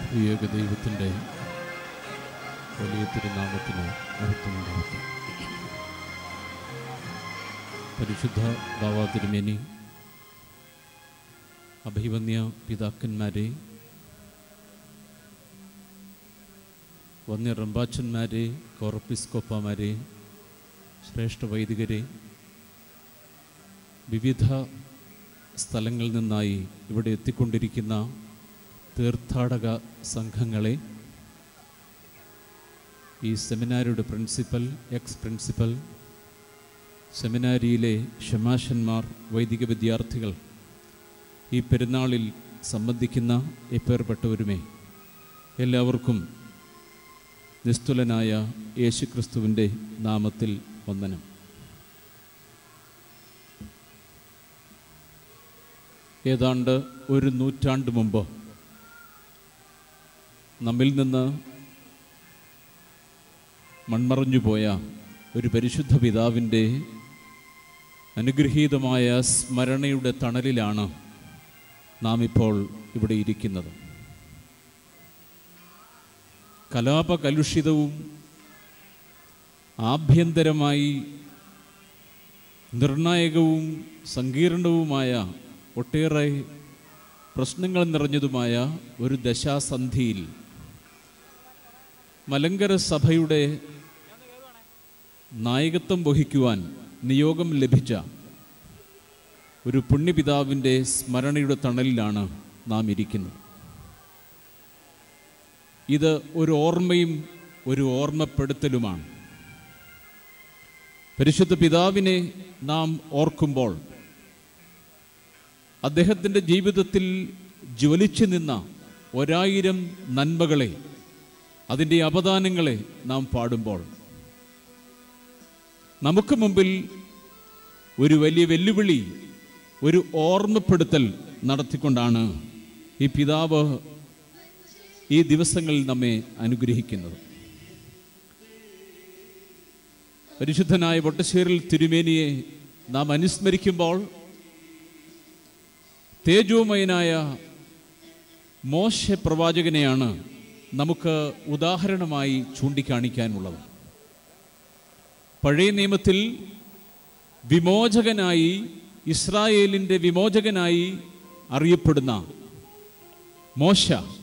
ഏക ദൈവത്തിൻ്റെ വലിയ തിരുനാമത്തിന് മഹത്വമുണ്ടാകട്ടെ. പരിശുദ്ധ ബാവാ തിരുമേനി, അഭിവന്യ പിതാക്കന്മാരെ, വന്യ റമ്പാച്ചന്മാരെ, കോർപ്പിസ്കോപ്പമാരെ, ശ്രേഷ്ഠ വൈദികരെ, വിവിധ സ്ഥലങ്ങളിൽ നിന്നായി ഇവിടെ എത്തിക്കൊണ്ടിരിക്കുന്ന തീർത്ഥാടക സംഘങ്ങളെ, ഈ സെമിനാരിയുടെ പ്രിൻസിപ്പൽ, എക്സ് പ്രിൻസിപ്പൽ, സെമിനാരിയിലെ ഷമാശന്മാർ, വൈദിക വിദ്യാർത്ഥികൾ, ഈ പെരുന്നാളിൽ സംബന്ധിക്കുന്ന എപ്പേർപ്പെട്ടവരുമേ, എല്ലാവർക്കും നിസ്തുലനായ യേശുക്രിസ്തുവിൻ്റെ നാമത്തിൽ വന്ദനം. ഏതാണ്ട് ഒരു നൂറ്റാണ്ട് മുമ്പ് നമ്മിൽ നിന്ന് മൺമറഞ്ഞുപോയ ഒരു പരിശുദ്ധ പിതാവിൻ്റെ അനുഗ്രഹീതമായ സ്മരണയുടെ തണലിലാണ് നാം ഇപ്പോൾ ഇവിടെ ഇരിക്കുന്നത്. കലാപകലുഷിതവും ആഭ്യന്തരമായി നിർണായകവും സങ്കീർണവുമായ ഒട്ടേറെ പ്രശ്നങ്ങൾ നിറഞ്ഞതുമായ ഒരു ദശാസന്ധിയിൽ മലങ്കര സഭയുടെ നായകത്വം വഹിക്കുവാൻ നിയോഗം ലഭിച്ച ഒരു പുണ്യപിതാവിൻ്റെ സ്മരണയുടെ തണലിലാണ് നാം ഇരിക്കുന്നത്. ഇത് ഒരു ഓർമ്മയും ഒരു ഓർമ്മപ്പെടുത്തലുമാണ്. പരിശുദ്ധ പിതാവിനെ നാം ഓർക്കുമ്പോൾ അദ്ദേഹത്തിൻ്റെ ജീവിതത്തിൽ ജ്വലിച്ചു നിന്ന 1000 നന്മകളെ, അതിൻ്റെ അപദാനങ്ങളെ നാം പാടുമ്പോൾ നമുക്ക് മുമ്പിൽ ഒരു വലിയ വെല്ലുവിളി, ഒരു ഓർമ്മപ്പെടുത്തൽ നടത്തിക്കൊണ്ടാണ് ഈ പിതാവ് ഈ ദിവസങ്ങളിൽ നമ്മെ അനുഗ്രഹിക്കുന്നത്. പരിശുദ്ധനായ വട്ടശ്ശേരിൽ തിരുമേനിയെ നാം അനുസ്മരിക്കുമ്പോൾ തേജോമയനായ മോശെ പ്രവാചകനെയാണ് നമുക്ക് ഉദാഹരണമായി ചൂണ്ടിക്കാണിക്കാനുള്ളത്. പഴയ നിയമത്തിൽ വിമോചകനായി, ഇസ്രായേലിൻ്റെ വിമോചകനായി അറിയപ്പെടുന്ന മോശ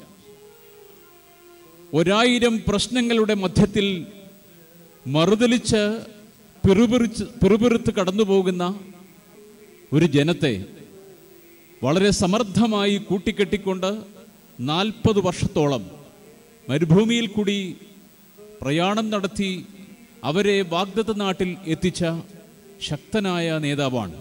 1000 പ്രശ്നങ്ങളുടെ മധ്യത്തിൽ മറുതലിച്ച് പിറുപിറുത്ത് കടന്നുപോകുന്ന ഒരു ജനത്തെ വളരെ സമർത്ഥമായി കൂട്ടിക്കെട്ടിക്കൊണ്ട് 40 വർഷത്തോളം മരുഭൂമിയിൽ കൂടി പ്രയാണം നടത്തി അവരെ വാഗ്ദത്ത നാട്ടിൽ എത്തിച്ച ശക്തനായ നേതാവാണ്.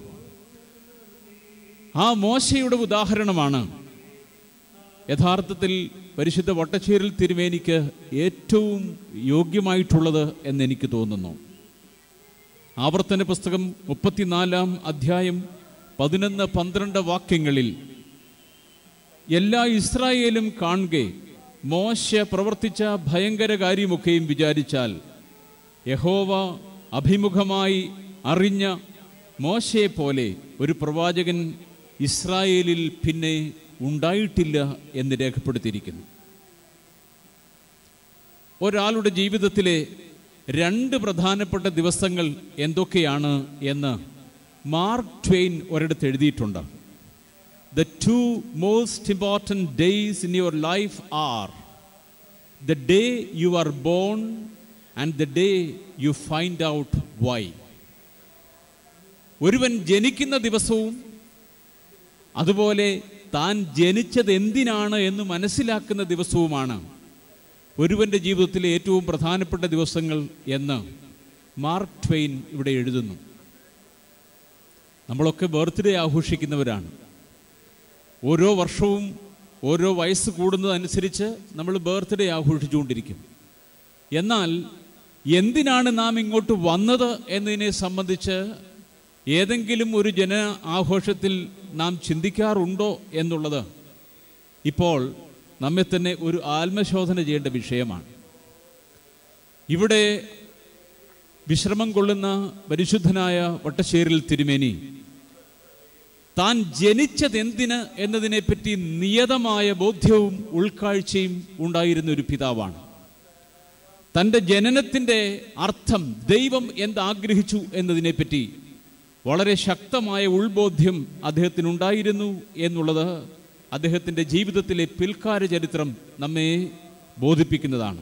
ആ മോശയുടെ ഉദാഹരണമാണ് യഥാർത്ഥത്തിൽ പരിശുദ്ധ വട്ടശ്ശേരിൽ തിരുമേനിക്ക് ഏറ്റവും യോഗ്യമായിട്ടുള്ളത് എന്നെനിക്ക് തോന്നുന്നു. ആവർത്തന പുസ്തകം 34-ാം അധ്യായം 11-12 വാക്യങ്ങളിൽ എല്ലാ ഇസ്രായേലും കാണുകെ മോശ പ്രവർത്തിച്ച ഭയങ്കര കാര്യമൊക്കെയും വിചാരിച്ചാൽ യഹോവ അഭിമുഖമായി അറിഞ്ഞ മോശയെ പോലെ ഒരു പ്രവാചകൻ ഇസ്രായേലിൽ പിന്നെ ഉണ്ടായിട്ടില്ല എന്ന് രേഖപ്പെടുത്തിയിരിക്കുന്നു. ഒരാളുടെ ജീവിതത്തിലെ 2 പ്രധാനപ്പെട്ട ദിവസങ്ങൾ എന്തൊക്കെയാണ് എന്ന് മാർക്ക് ട്വെയിൻ ഒരിടത്ത് എഴുതിയിട്ടുണ്ട്. The 2 most important days in your life are the day you are born and the day you find out why. ഒരുവൻ ജനിക്കുന്ന ദിവസവും അതുപോലെ താൻ ജനിച്ചത് എന്തിനാണ് എന്ന് മനസ്സിലാക്കുന്ന ദിവസവുമാണ് ഒരുവൻ്റെ ജീവിതത്തിലെ ഏറ്റവും പ്രധാനപ്പെട്ട ദിവസങ്ങൾ എന്ന് മാർക്ക് ട്വെയിൻ ഇവിടെ എഴുതുന്നു. നമ്മളൊക്കെ ബർത്ത്ഡേ ആഘോഷിക്കുന്നവരാണ്. ഓരോ വർഷവും ഓരോ വയസ്സ് കൂടുന്നതനുസരിച്ച് നമ്മൾ ബർത്ത്ഡേ ആഘോഷിച്ചുകൊണ്ടിരിക്കും. എന്നാൽ എന്തിനാണ് നാം ഇങ്ങോട്ട് വന്നത് എന്നതിനെ സംബന്ധിച്ച് ഏതെങ്കിലും ഒരു ജന ആഘോഷത്തിൽ നാം ചിന്തിക്കാറുണ്ടോ എന്നുള്ളത് ഇപ്പോൾ നമ്മെ തന്നെ ഒരു ആത്മശോധന ചെയ്യേണ്ട വിഷയമാണ്. ഇവിടെ വിശ്രമം കൊള്ളുന്ന പരിശുദ്ധനായ വട്ടശ്ശേരിൽ തിരുമേനി താൻ ജനിച്ചതെന്തിന് എന്നതിനെപ്പറ്റി നിയതമായ ബോധ്യവും ഉൾക്കാഴ്ചയും ഉണ്ടായിരുന്ന ഒരു പിതാവാണ്. തൻ്റെ ജനനത്തിൻ്റെ അർത്ഥം, ദൈവം എന്താഗ്രഹിച്ചു എന്നതിനെപ്പറ്റി വളരെ ശക്തമായ ഉൾബോധ്യം അദ്ദേഹത്തിനുണ്ടായിരുന്നു എന്നുള്ളത് അദ്ദേഹത്തിൻ്റെ ജീവിതത്തിലെ പിൽക്കാല ചരിത്രം നമ്മെ ബോധിപ്പിക്കുന്നതാണ്.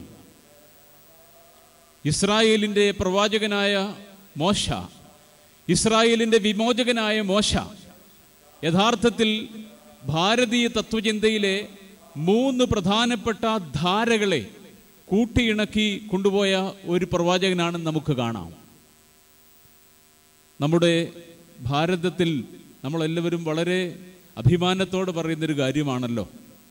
ഇസ്രായേലിൻ്റെ പ്രവാചകനായ മോശ, ഇസ്രായേലിൻ്റെ വിമോചകനായ മോശ യഥാർത്ഥത്തിൽ ഭാരതീയ തത്വചിന്തയിലെ 3 പ്രധാനപ്പെട്ട ധാരകളെ കൂട്ടിയിണക്കി കൊണ്ടുപോയ ഒരു പ്രവാചകനാണെന്ന് നമുക്ക് കാണാം. നമ്മുടെ ഭാരതത്തിൽ നമ്മളെല്ലാവരും വളരെ അഭിമാനത്തോടെ പറയുന്നൊരു കാര്യമാണല്ലോ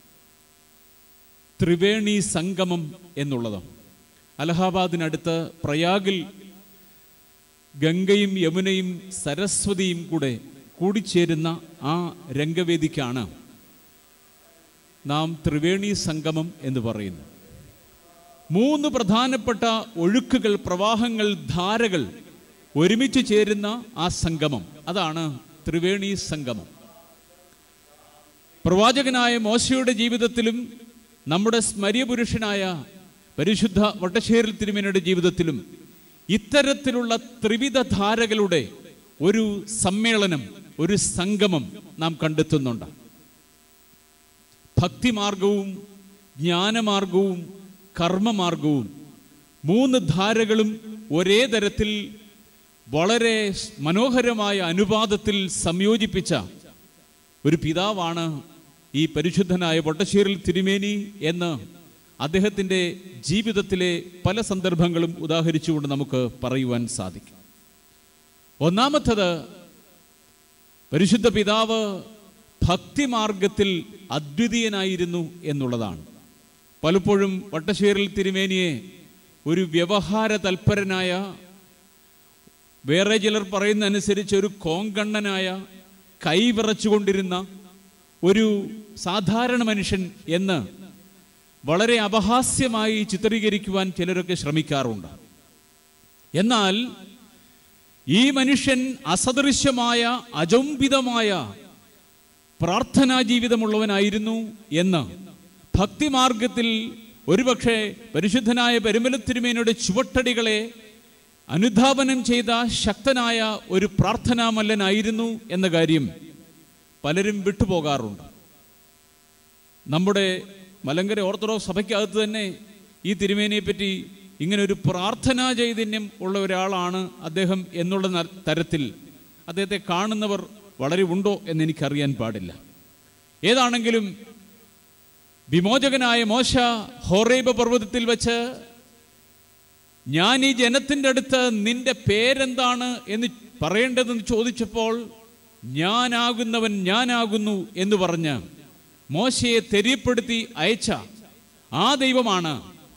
ത്രിവേണി സംഗമം എന്നുള്ളത്. അലഹാബാദിനടുത്ത് പ്രയാഗിൽ ഗംഗയും യമുനയും സരസ്വതിയും കൂടിച്ചേരുന്ന ആ രംഗവേദിക്കാണ് നാം ത്രിവേണി സംഗമം എന്ന് പറയുന്നത്. 3 പ്രധാനപ്പെട്ട ഒഴുക്കുകൾ, പ്രവാഹങ്ങൾ, ധാരകൾ ഒരുമിച്ച് ചേരുന്ന ആ സംഗമം, അതാണ് ത്രിവേണി സംഗമം. പ്രവാചകനായ മോശയുടെ ജീവിതത്തിലും നമ്മുടെ സ്മര്യപുരുഷനായ പരിശുദ്ധ വട്ടശ്ശേരിൽ തിരുമേനിയുടെ ജീവിതത്തിലും ഇത്തരത്തിലുള്ള ത്രിവിധ ധാരകളുടെ ഒരു സമ്മേളനം, ഒരു സംഗമം നാം കണ്ടെത്തുന്നുണ്ട്. ഭക്തിമാർഗവും ജ്ഞാനമാർഗവും കർമ്മമാർഗവും 3 ധാരകളും ഒരേ തരത്തിൽ വളരെ മനോഹരമായ അനുപാതത്തിൽ സംയോജിപ്പിച്ച ഒരു പിതാവാണ് ഈ പരിശുദ്ധനായ വട്ടശ്ശേരിൽ തിരുമേനി എന്ന് അദ്ദേഹത്തിൻ്റെ ജീവിതത്തിലെ പല സന്ദർഭങ്ങളും ഉദാഹരിച്ചുകൊണ്ട് നമുക്ക് പറയുവാൻ സാധിക്കും. ഒന്നാമത്തത്, പരിശുദ്ധ പിതാവ് ഭക്തിമാർഗത്തിൽ അദ്വിതീയനായിരുന്നു എന്നുള്ളതാണ്. പലപ്പോഴും വട്ടശ്ശേരിൽ തിരുമേനിയെ ഒരു വ്യവഹാര തൽപരനായ, വേറെ ചിലർ പറയുന്ന അനുസരിച്ച് ഒരു കോങ്കണ്ണനായ, കൈവിറച്ചുകൊണ്ടിരുന്ന ഒരു സാധാരണ മനുഷ്യൻ എന്ന് വളരെ അപഹാസ്യമായി ചിത്രീകരിക്കുവാൻ ചിലരൊക്കെ ശ്രമിക്കാറുണ്ട്. എന്നാൽ ഈ മനുഷ്യൻ അസദൃശ്യമായ, അജംബിതമായ പ്രാർത്ഥനാ ജീവിതമുള്ളവനായിരുന്നു എന്ന് ഭക്തിമാർഗത്തിൽ ഒരുപക്ഷെ പരിശുദ്ധനായ പെരുമല തിരുമേനിയുടെ ചുവട്ടടികളെ അനുധാപനം ചെയ്ത ശക്തനായ ഒരു പ്രാർത്ഥനാമല്ലനായിരുന്നു എന്ന കാര്യം പലരും വിട്ടുപോകാറുണ്ട്. നമ്മുടെ മലങ്കര ഓർത്തഡോക്സ് സഭയ്ക്കകത്ത് തന്നെ ഈ തിരുമേനിയെപ്പറ്റി ഇങ്ങനെ ഒരു പ്രാർത്ഥനാ ചൈതന്യം ഉള്ള ഒരാളാണ് അദ്ദേഹം എന്നുള്ള തരത്തിൽ അദ്ദേഹത്തെ കാണുന്നവർ വളരെ ഉണ്ടോ എന്നെനിക്കറിയാൻ പാടില്ല. ഏതാണെങ്കിലും വിമോചകനായ മോശ ഹോറേബ് പർവ്വതത്തിൽ വെച്ച് ഞാൻ ഈ ജനത്തിൻ്റെ അടുത്ത് നിന്റെ പേരെന്താണ് എന്ന് പറയേണ്ടതെന്ന് ചോദിച്ചപ്പോൾ ഞാനാകുന്നവൻ ഞാനാകുന്നു എന്ന് പറഞ്ഞ് മോശയെ തെര്യപ്പെടുത്തി അയച്ച ആ ദൈവമാണ്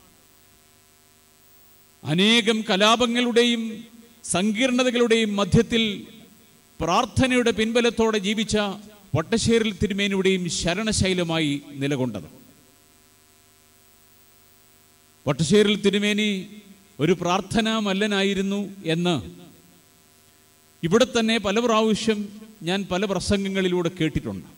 അനേകം കലാപങ്ങളുടെയും സങ്കീർണതകളുടെയും മധ്യത്തിൽ പ്രാർത്ഥനയുടെ പിൻബലത്തോടെ ജീവിച്ച വട്ടശ്ശേരിൽ തിരുമേനിയുടെയും ശരണശൈലമായി നിലകൊണ്ടത്. വട്ടശ്ശേരിൽ തിരുമേനി ഒരു പ്രാർത്ഥനാ മല്ലനായിരുന്നു എന്ന് ഇവിടെ തന്നെ പല പ്രാവശ്യം ഞാൻ പല പ്രസംഗങ്ങളിലൂടെ കേട്ടിട്ടുണ്ട്.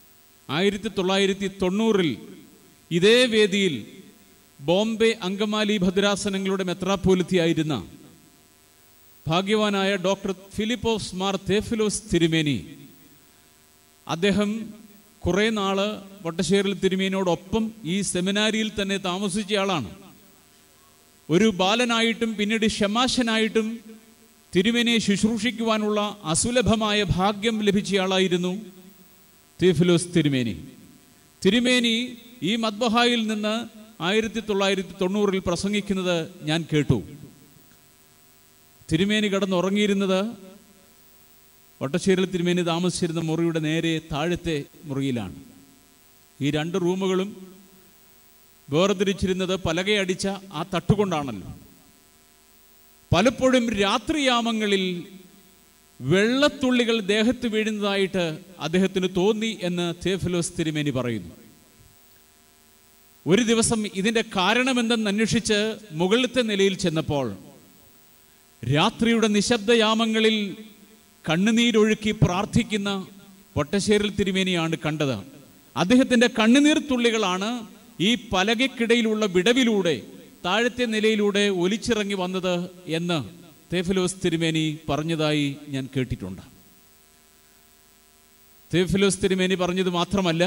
1990 ഇതേ വേദിയിൽ ബോംബെ അങ്കമാലി ഭദ്രാസനങ്ങളുടെ മെത്രാപ്പോലിത്തയായിരുന്ന ഭാഗ്യവാനായ ഡോക്ടർ ഫിലിപ്പോസ് മാർ തേഫിലോസ് തിരുമേനി, അദ്ദേഹം കുറേ നാള് വട്ടശ്ശേരിൽ തിരുമേനിയോടൊപ്പം ഈ സെമിനാരിയിൽ തന്നെ താമസിച്ച ആളാണ്. ഒരു ബാലനായിട്ടും പിന്നീട് ഷമാശനായിട്ടും തിരുമേനിയെ ശുശ്രൂഷിക്കുവാനുള്ള അസുലഭമായ ഭാഗ്യം ലഭിച്ചയാളായിരുന്നു തേഫിലോസ് തിരുമേനി. തിരുമേനി ഈ മദ്ബഹായിൽ നിന്ന് 1990 പ്രസംഗിക്കുന്നത് ഞാൻ കേട്ടു. തിരുമേനി കിടന്നുറങ്ങിയിരുന്നത് വട്ടശ്ശേരിൽ തിരുമേനി താമസിച്ചിരുന്ന മുറിയുടെ നേരെ താഴത്തെ മുറിയിലാണ്. ഈ 2 റൂമുകളും വേർതിരിച്ചിരുന്നത് പലകയടിച്ച ആ തട്ടുകൊണ്ടാണല്ലോ. പലപ്പോഴും രാത്രിയാമങ്ങളിൽ വെള്ളത്തുള്ളികൾ ദേഹത്ത് വീഴുന്നതായിട്ട് അദ്ദേഹത്തിന് തോന്നി എന്ന് തേഫിലോസ് തിരുമേനി പറയുന്നു. ഒരു ദിവസം ഇതിൻ്റെ കാരണമെന്തെന്ന് അന്വേഷിച്ച് മുകളിലത്തെ നിലയിൽ ചെന്നപ്പോൾ രാത്രിയുടെ നിശബ്ദയാമങ്ങളിൽ കണ്ണുനീരൊഴുക്കി പ്രാർത്ഥിക്കുന്ന വട്ടശ്ശേരിൽ തിരുമേനിയാണ് കണ്ടത്. അദ്ദേഹത്തിൻ്റെ കണ്ണുനീർ തുള്ളികളാണ് ഈ പലകയ്ക്കിടയിലുള്ള വിടവിലൂടെ താഴത്തെ നിലയിലൂടെ ഒലിച്ചിറങ്ങി വന്നത് എന്ന് തേഫിലോസ് തിരുമേനി പറഞ്ഞതായി ഞാൻ കേട്ടിട്ടുണ്ട്. തേഫിലോസ് തിരുമേനി പറഞ്ഞത് മാത്രമല്ല,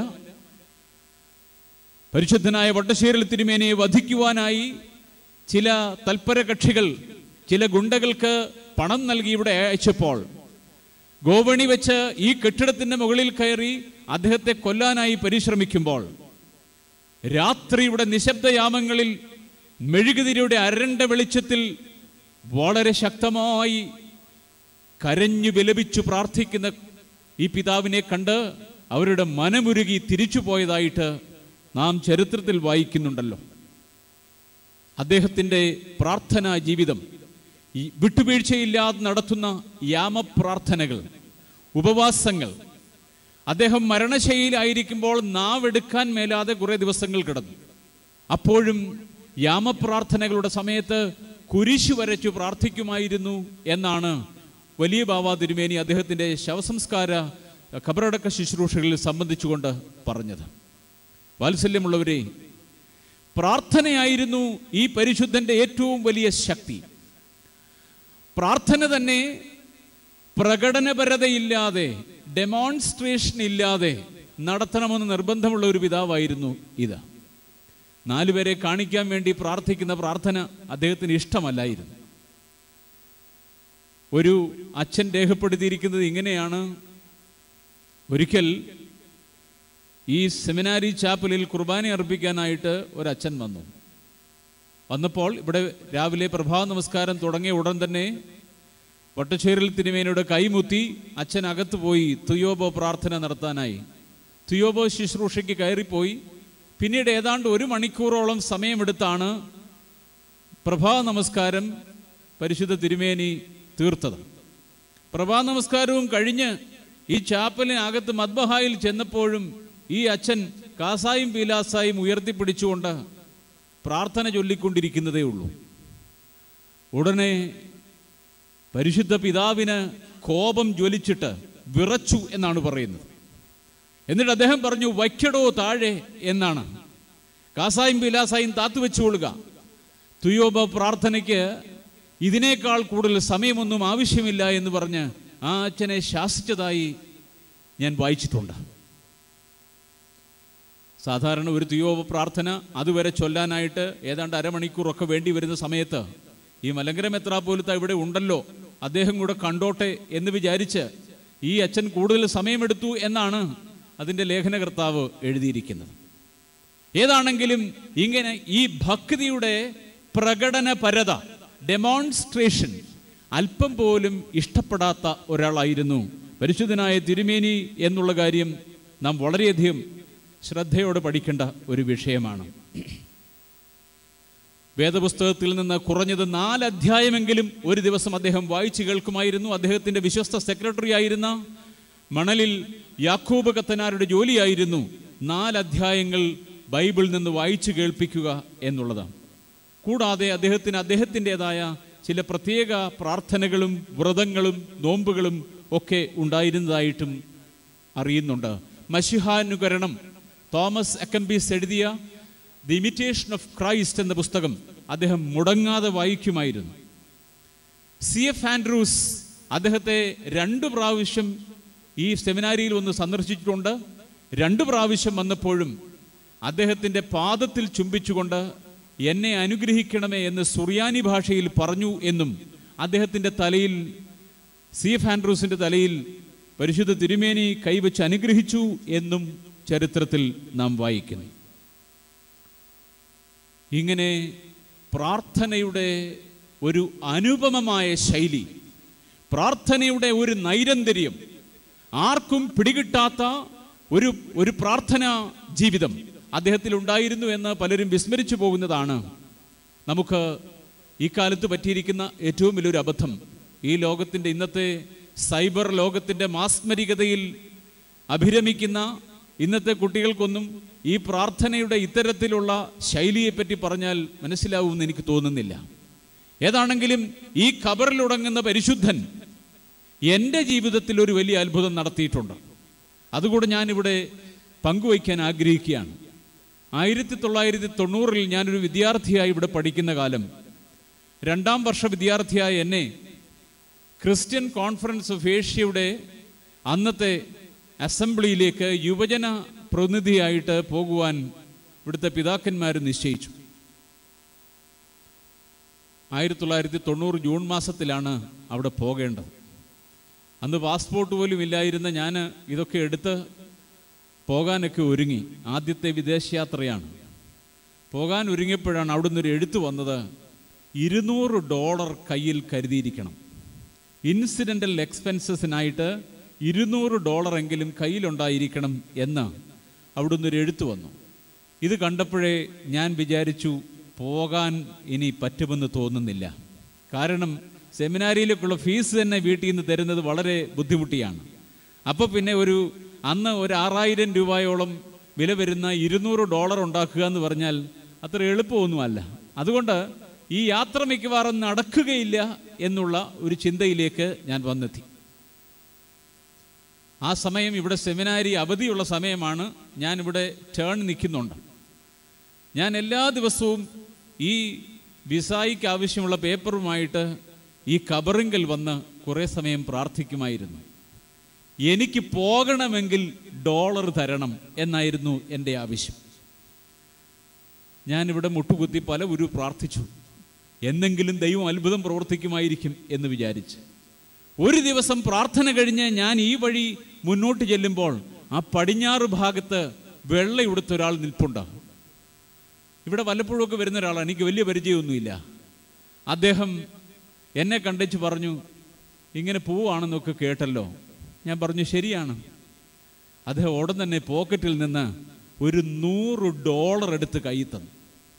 പരിശുദ്ധനായ വട്ടശ്ശേരിൽ തിരുമേനിയെ വധിക്കുവാനായി ചില തൽപര കക്ഷികൾ ചില ഗുണ്ടകൾക്ക് പണം നൽകി ഇവിടെ അയച്ചപ്പോൾ ഗോവണി വെച്ച് ഈ കെട്ടിടത്തിന്റെ മുകളിൽ കയറി അദ്ദേഹത്തെ കൊല്ലാനായി പരിശ്രമിക്കുമ്പോൾ രാത്രിയുടെ നിശബ്ദയാമങ്ങളിൽ മെഴുകുതിരിയുടെ അരണ്ട വെളിച്ചത്തിൽ വളരെ ശക്തമായി കരഞ്ഞു വിലപിച്ചു പ്രാർത്ഥിക്കുന്ന ഈ പിതാവിനെ കണ്ട് അവരുടെ മനമുരുകി തിരിച്ചു പോയതായിട്ട് നാം ചരിത്രത്തിൽ വായിക്കുന്നുണ്ടല്ലോ. അദ്ദേഹത്തിൻ്റെ പ്രാർത്ഥനാ ജീവിതം, ഈ വിട്ടുവീഴ്ചയില്ലാതെ നടത്തുന്ന യാമപ്രാർത്ഥനകൾ, ഉപവാസങ്ങൾ, അദ്ദേഹം മരണശൈലിയിലായിരിക്കുമ്പോൾ നാവെടുക്കാൻ മേലാതെ കുറേ ദിവസങ്ങൾ കിടന്നു. അപ്പോഴും യാമപ്രാർത്ഥനകളുടെ സമയത്ത് കുരിശു വരച്ചു പ്രാർത്ഥിക്കുമായിരുന്നു എന്നാണ് വലിയ ബാവ തിരുമേനി അദ്ദേഹത്തിൻ്റെ ശവസംസ്കാര ഖബറടക്ക ശുശ്രൂഷകളിൽ സംബന്ധിച്ചുകൊണ്ട് പറഞ്ഞത്. വാത്സല്യമുള്ളവരെ, പ്രാർത്ഥനയായിരുന്നു ഈ പരിശുദ്ധന്റെ ഏറ്റവും വലിയ ശക്തി. പ്രാർത്ഥന തന്നെ പ്രകടനപരതയില്ലാതെ, ഡെമോൺസ്ട്രേഷൻ ഇല്ലാതെ നടത്തണമെന്ന് നിർബന്ധമുള്ള ഒരു പിതാവായിരുന്നു ഇത്. 4 പേരെ കാണിക്കാൻ വേണ്ടി പ്രാർത്ഥിക്കുന്ന പ്രാർത്ഥന അദ്ദേഹത്തിന് ഇഷ്ടമല്ലായിരുന്നു. ഒരു അച്ഛൻ രേഖപ്പെടുത്തിയിരിക്കുന്നത് ഇങ്ങനെയാണ്: ഒരിക്കൽ ഈ സെമിനാരി ചാപ്പലിൽ കുർബാന അർപ്പിക്കാനായിട്ട് ഒരച്ഛൻ വന്നപ്പോൾ ഇവിടെ രാവിലെ പ്രഭാത നമസ്കാരം തുടങ്ങിയ ഉടൻ തന്നെ വട്ടശ്ശേരിൽ തിരുമേനിയുടെ കൈമുത്തി അച്ഛൻ അകത്ത് പോയി തുയോബോ പ്രാർത്ഥന നടത്താനായി. തുയോബോ ശുശ്രൂഷയ്ക്ക് കയറിപ്പോയി. പിന്നീട് ഏതാണ്ട് 1 മണിക്കൂറോളം സമയമെടുത്താണ് പ്രഭാത നമസ്കാരം പരിശുദ്ധ തിരുമേനി തീർത്തത്. പ്രഭാത നമസ്കാരവും കഴിഞ്ഞ് ഈ ചാപ്പലിനകത്ത് മദ്ബഹായിൽ ചെന്നപ്പോഴും ഈ അച്ഛൻ കാസായും പീലാസായും ഉയർത്തിപ്പിടിച്ചുകൊണ്ട് പ്രാർത്ഥന ചൊല്ലിക്കൊണ്ടിരിക്കുന്നതേ ഉള്ളൂ. ഉടനെ പരിശുദ്ധ പിതാവിന് കോപം ജ്വലിച്ചിട്ട് വിറച്ചു എന്നാണ് പറയുന്നത്. എന്നിട്ട് അദ്ദേഹം പറഞ്ഞു, വയ്ക്കടോ താഴെ എന്നാണ്. കാസായും പീലാസായും താത്തുവെച്ചുകൊള്ളുക. തുയോബ പ്രാർത്ഥനയ്ക്ക് ഇതിനേക്കാൾ കൂടുതൽ സമയമൊന്നും ആവശ്യമില്ല എന്ന് പറഞ്ഞ് ആ അച്ഛനെ ശാസിച്ചതായി ഞാൻ വായിച്ചിട്ടുണ്ട്. സാധാരണ ഒരു തുയോബ പ്രാർത്ഥന അതുവരെ ചൊല്ലാനായിട്ട് ഏതാണ്ട് അരമണിക്കൂറൊക്കെ വേണ്ടി വരുന്ന സമയത്ത് ഈ മലങ്കര മെത്രാപ്പോലിത്ത ഇവിടെ ഉണ്ടല്ലോ, അദ്ദേഹം കൂടെ കണ്ടോട്ടെ എന്ന് വിചാരിച്ച് ഈ അച്ഛൻ കൂടുതൽ സമയമെടുത്തു എന്നാണ് അതിൻ്റെ ലേഖനകർത്താവ് എഴുതിയിരിക്കുന്നത്. ഏതാണെങ്കിലും ഇങ്ങനെ ഈ ഭക്തിയുടെ പ്രകടനപരത, ഡെമോൺസ്ട്രേഷൻ അല്പം പോലും ഇഷ്ടപ്പെടാത്ത ഒരാളായിരുന്നു പരിശുദ്ധനായ തിരുമേനി എന്നുള്ള കാര്യം നാം വളരെയധികം ശ്രദ്ധയോടെ പഠിക്കേണ്ട ഒരു വിഷയമാണ്. വേദപുസ്തകത്തിൽ നിന്ന് കുറഞ്ഞത് 4 അധ്യായമെങ്കിലും ഒരു ദിവസം അദ്ദേഹം വായിച്ചു കേൾക്കുമായിരുന്നു. അദ്ദേഹത്തിൻ്റെ വിശ്വസ്ത സെക്രട്ടറി ആയിരുന്ന മണലിൽ യാക്കോബ് കത്തനാരുടെ ജോലിയായിരുന്നു 4 അധ്യായങ്ങൾ ബൈബിളിൽ നിന്ന് വായിച്ചു കേൾപ്പിക്കുക എന്നുള്ളതാണ്. കൂടാതെ അദ്ദേഹത്തിൻ്റെതായ ചില പ്രത്യേക പ്രാർത്ഥനകളും വ്രതങ്ങളും നോമ്പുകളും ഒക്കെ ഉണ്ടായിരുന്നതായിട്ടും അറിയുന്നുണ്ട്. മശിഹാനുകരണം തോമസ് അക്കംബീസ് എഴുതിയ ദി ഇമിറ്റേഷൻ ഓഫ് ക്രൈസ്റ്റ് എന്ന പുസ്തകം അദ്ദേഹം മുടങ്ങാതെ വായിക്കുമായിരുന്നു. CF ആൻഡ്രൂസ് അദ്ദേഹത്തെ 2 പ്രാവശ്യം ഈ സെമിനാരിയിൽ ഒന്ന് സന്ദർശിച്ചിട്ടുണ്ട്. 2 പ്രാവശ്യം വന്നപ്പോഴും അദ്ദേഹത്തിൻ്റെ പാദത്തിൽ ചുംബിച്ചുകൊണ്ട് എന്നെ അനുഗ്രഹിക്കണമേ എന്ന് സുറിയാനി ഭാഷയിൽ പറഞ്ഞു എന്നും അദ്ദേഹത്തിൻ്റെ തലയിൽ, CF ആൻഡ്രൂസിൻ്റെ തലയിൽ പരിശുദ്ധ തിരുമേനി കൈവച്ച് അനുഗ്രഹിച്ചു എന്നും ചരിത്രത്തിൽ നാം വായിക്കുന്നു. ഇങ്ങനെ പ്രാർത്ഥനയുടെ ഒരു അനുപമമായ ശൈലി, പ്രാർത്ഥനയുടെ ഒരു നൈരന്തര്യം, ആർക്കും പിടികിട്ടാത്ത ഒരു പ്രാർത്ഥനാ ജീവിതം അദ്ദേഹത്തിൽ ഉണ്ടായിരുന്നു എന്ന് പലരും വിസ്മരിച്ചു പോകുന്നതാണ്. നമുക്ക് ഈ കാലത്ത് പറ്റിയിരിക്കുന്ന ഏറ്റവും വലിയൊരു അബദ്ധം, ഈ ലോകത്തിൻ്റെ ഇന്നത്തെ സൈബർ ലോകത്തിൻ്റെ മാസ്മരികതയിൽ അഭിരമിക്കുന്ന ഇന്നത്തെ കുട്ടികൾക്കൊന്നും ഈ പ്രാർത്ഥനയുടെ ഇത്തരത്തിലുള്ള ശൈലിയെപ്പറ്റി പറഞ്ഞാൽ മനസ്സിലാവുമെന്ന് എനിക്ക് തോന്നുന്നില്ല. ഏതാണെങ്കിലും ഈ ഖബറിലുടങ്ങുന്ന പരിശുദ്ധൻ എൻ്റെ ജീവിതത്തിൽ ഒരു വലിയ അത്ഭുതം നടത്തിയിട്ടുണ്ട്. അതുകൂടെ ഞാനിവിടെ പങ്കുവയ്ക്കാൻ ആഗ്രഹിക്കുകയാണ്. 1990 ഞാനൊരു വിദ്യാർത്ഥിയായി ഇവിടെ പഠിക്കുന്ന കാലം, 2ാം വർഷ വിദ്യാർത്ഥിയായ എന്നെ ക്രിസ്ത്യൻ കോൺഫറൻസ് ഓഫ് ഏഷ്യയുടെ അന്നത്തെ അസംബ്ലിയിലേക്ക് യുവജന പ്രതിനിധിയായിട്ട് പോകുവാൻ ഇവിടുത്തെ പിതാക്കന്മാർ നിശ്ചയിച്ചു. 1990 ജൂൺ മാസത്തിലാണ് അവിടെ പോകേണ്ടത്. അന്ന് പാസ്പോർട്ട് പോലും ഇല്ലായിരുന്ന ഞാൻ ഇതൊക്കെ എടുത്ത് പോകാനൊക്കെ ഒരുങ്ങി. ആദ്യത്തെ വിദേശയാത്രയാണ്. പോകാൻ ഒരുങ്ങിയപ്പോഴാണ് അവിടുന്ന് ഒരു എഴുത്ത് വന്നത്, $200 കയ്യിൽ കരുതിയിരിക്കണം. ഇൻസിഡൻ്റൽ എക്സ്പെൻസസിനായിട്ട് $200 എങ്കിലും കയ്യിലുണ്ടായിരിക്കണം എന്ന് അവിടുന്ന് ഒരു എഴുത്ത് വന്നു. ഇത് കണ്ടപ്പോഴേ ഞാൻ വിചാരിച്ചു, പോകാൻ ഇനി പറ്റുമെന്ന് തോന്നുന്നില്ല. കാരണം സെമിനാരിയിലേക്കുള്ള ഫീസ് തന്നെ വീട്ടിൽ നിന്ന് തരുന്നത് വളരെ ബുദ്ധിമുട്ടിയാണ്. അപ്പോൾ പിന്നെ അന്ന് ഒരു 6000 രൂപയോളം വില വരുന്ന $200 ഉണ്ടാക്കുക എന്ന് പറഞ്ഞാൽ അത്ര എളുപ്പമൊന്നുമല്ല. അതുകൊണ്ട് ഈ യാത്ര മിക്കവാറും നടക്കുകയില്ല എന്നുള്ള ഒരു ചിന്തയിലേക്ക് ഞാൻ വന്നെത്തി. ആ സമയം ഇവിടെ സെമിനാരി അവധിയുള്ള സമയമാണ്. ഞാനിവിടെ ടേൺ നിൽക്കുന്നുണ്ട്. ഞാൻ എല്ലാ ദിവസവും ഈ വിസായിക്ക് ആവശ്യമുള്ള പേപ്പറുമായിട്ട് ഈ കബറിങ്കൽ വന്ന് കുറേ സമയം പ്രാർത്ഥിക്കുമായിരുന്നു. എനിക്ക് പോകണമെങ്കിൽ $1 തരണം എന്നായിരുന്നു എൻ്റെ ആവശ്യം. ഞാനിവിടെ മുട്ടുകുത്തി പല പ്രാർത്ഥിച്ചു. എന്നെങ്കിലും ദൈവം അത്ഭുതം പ്രവർത്തിക്കുമായിരിക്കും എന്ന് വിചാരിച്ച് ഒരു ദിവസം പ്രാർത്ഥന കഴിഞ്ഞ് ഞാൻ ഈ വഴി മുന്നോട്ട് ചെല്ലുമ്പോൾ ആ പടിഞ്ഞാറ് ഭാഗത്ത് വെള്ളയുടുത്ത ഒരാൾ നിൽപ്പുണ്ടാകും. ഇവിടെ വല്ലപ്പോഴൊക്കെ വരുന്ന ഒരാളാണ്, എനിക്ക് വലിയ പരിചയമൊന്നുമില്ല. അദ്ദേഹം എന്നെ കണ്ടേച്ച് പറഞ്ഞു, ഇങ്ങനെ പോവാണെന്നൊക്കെ കേട്ടല്ലോ. ഞാൻ പറഞ്ഞു, ശരിയാണ്. അദ്ദേഹം ഉടൻ തന്നെ പോക്കറ്റിൽ നിന്ന് ഒരു $100 എടുത്ത് കയ്യിൽ തന്നു.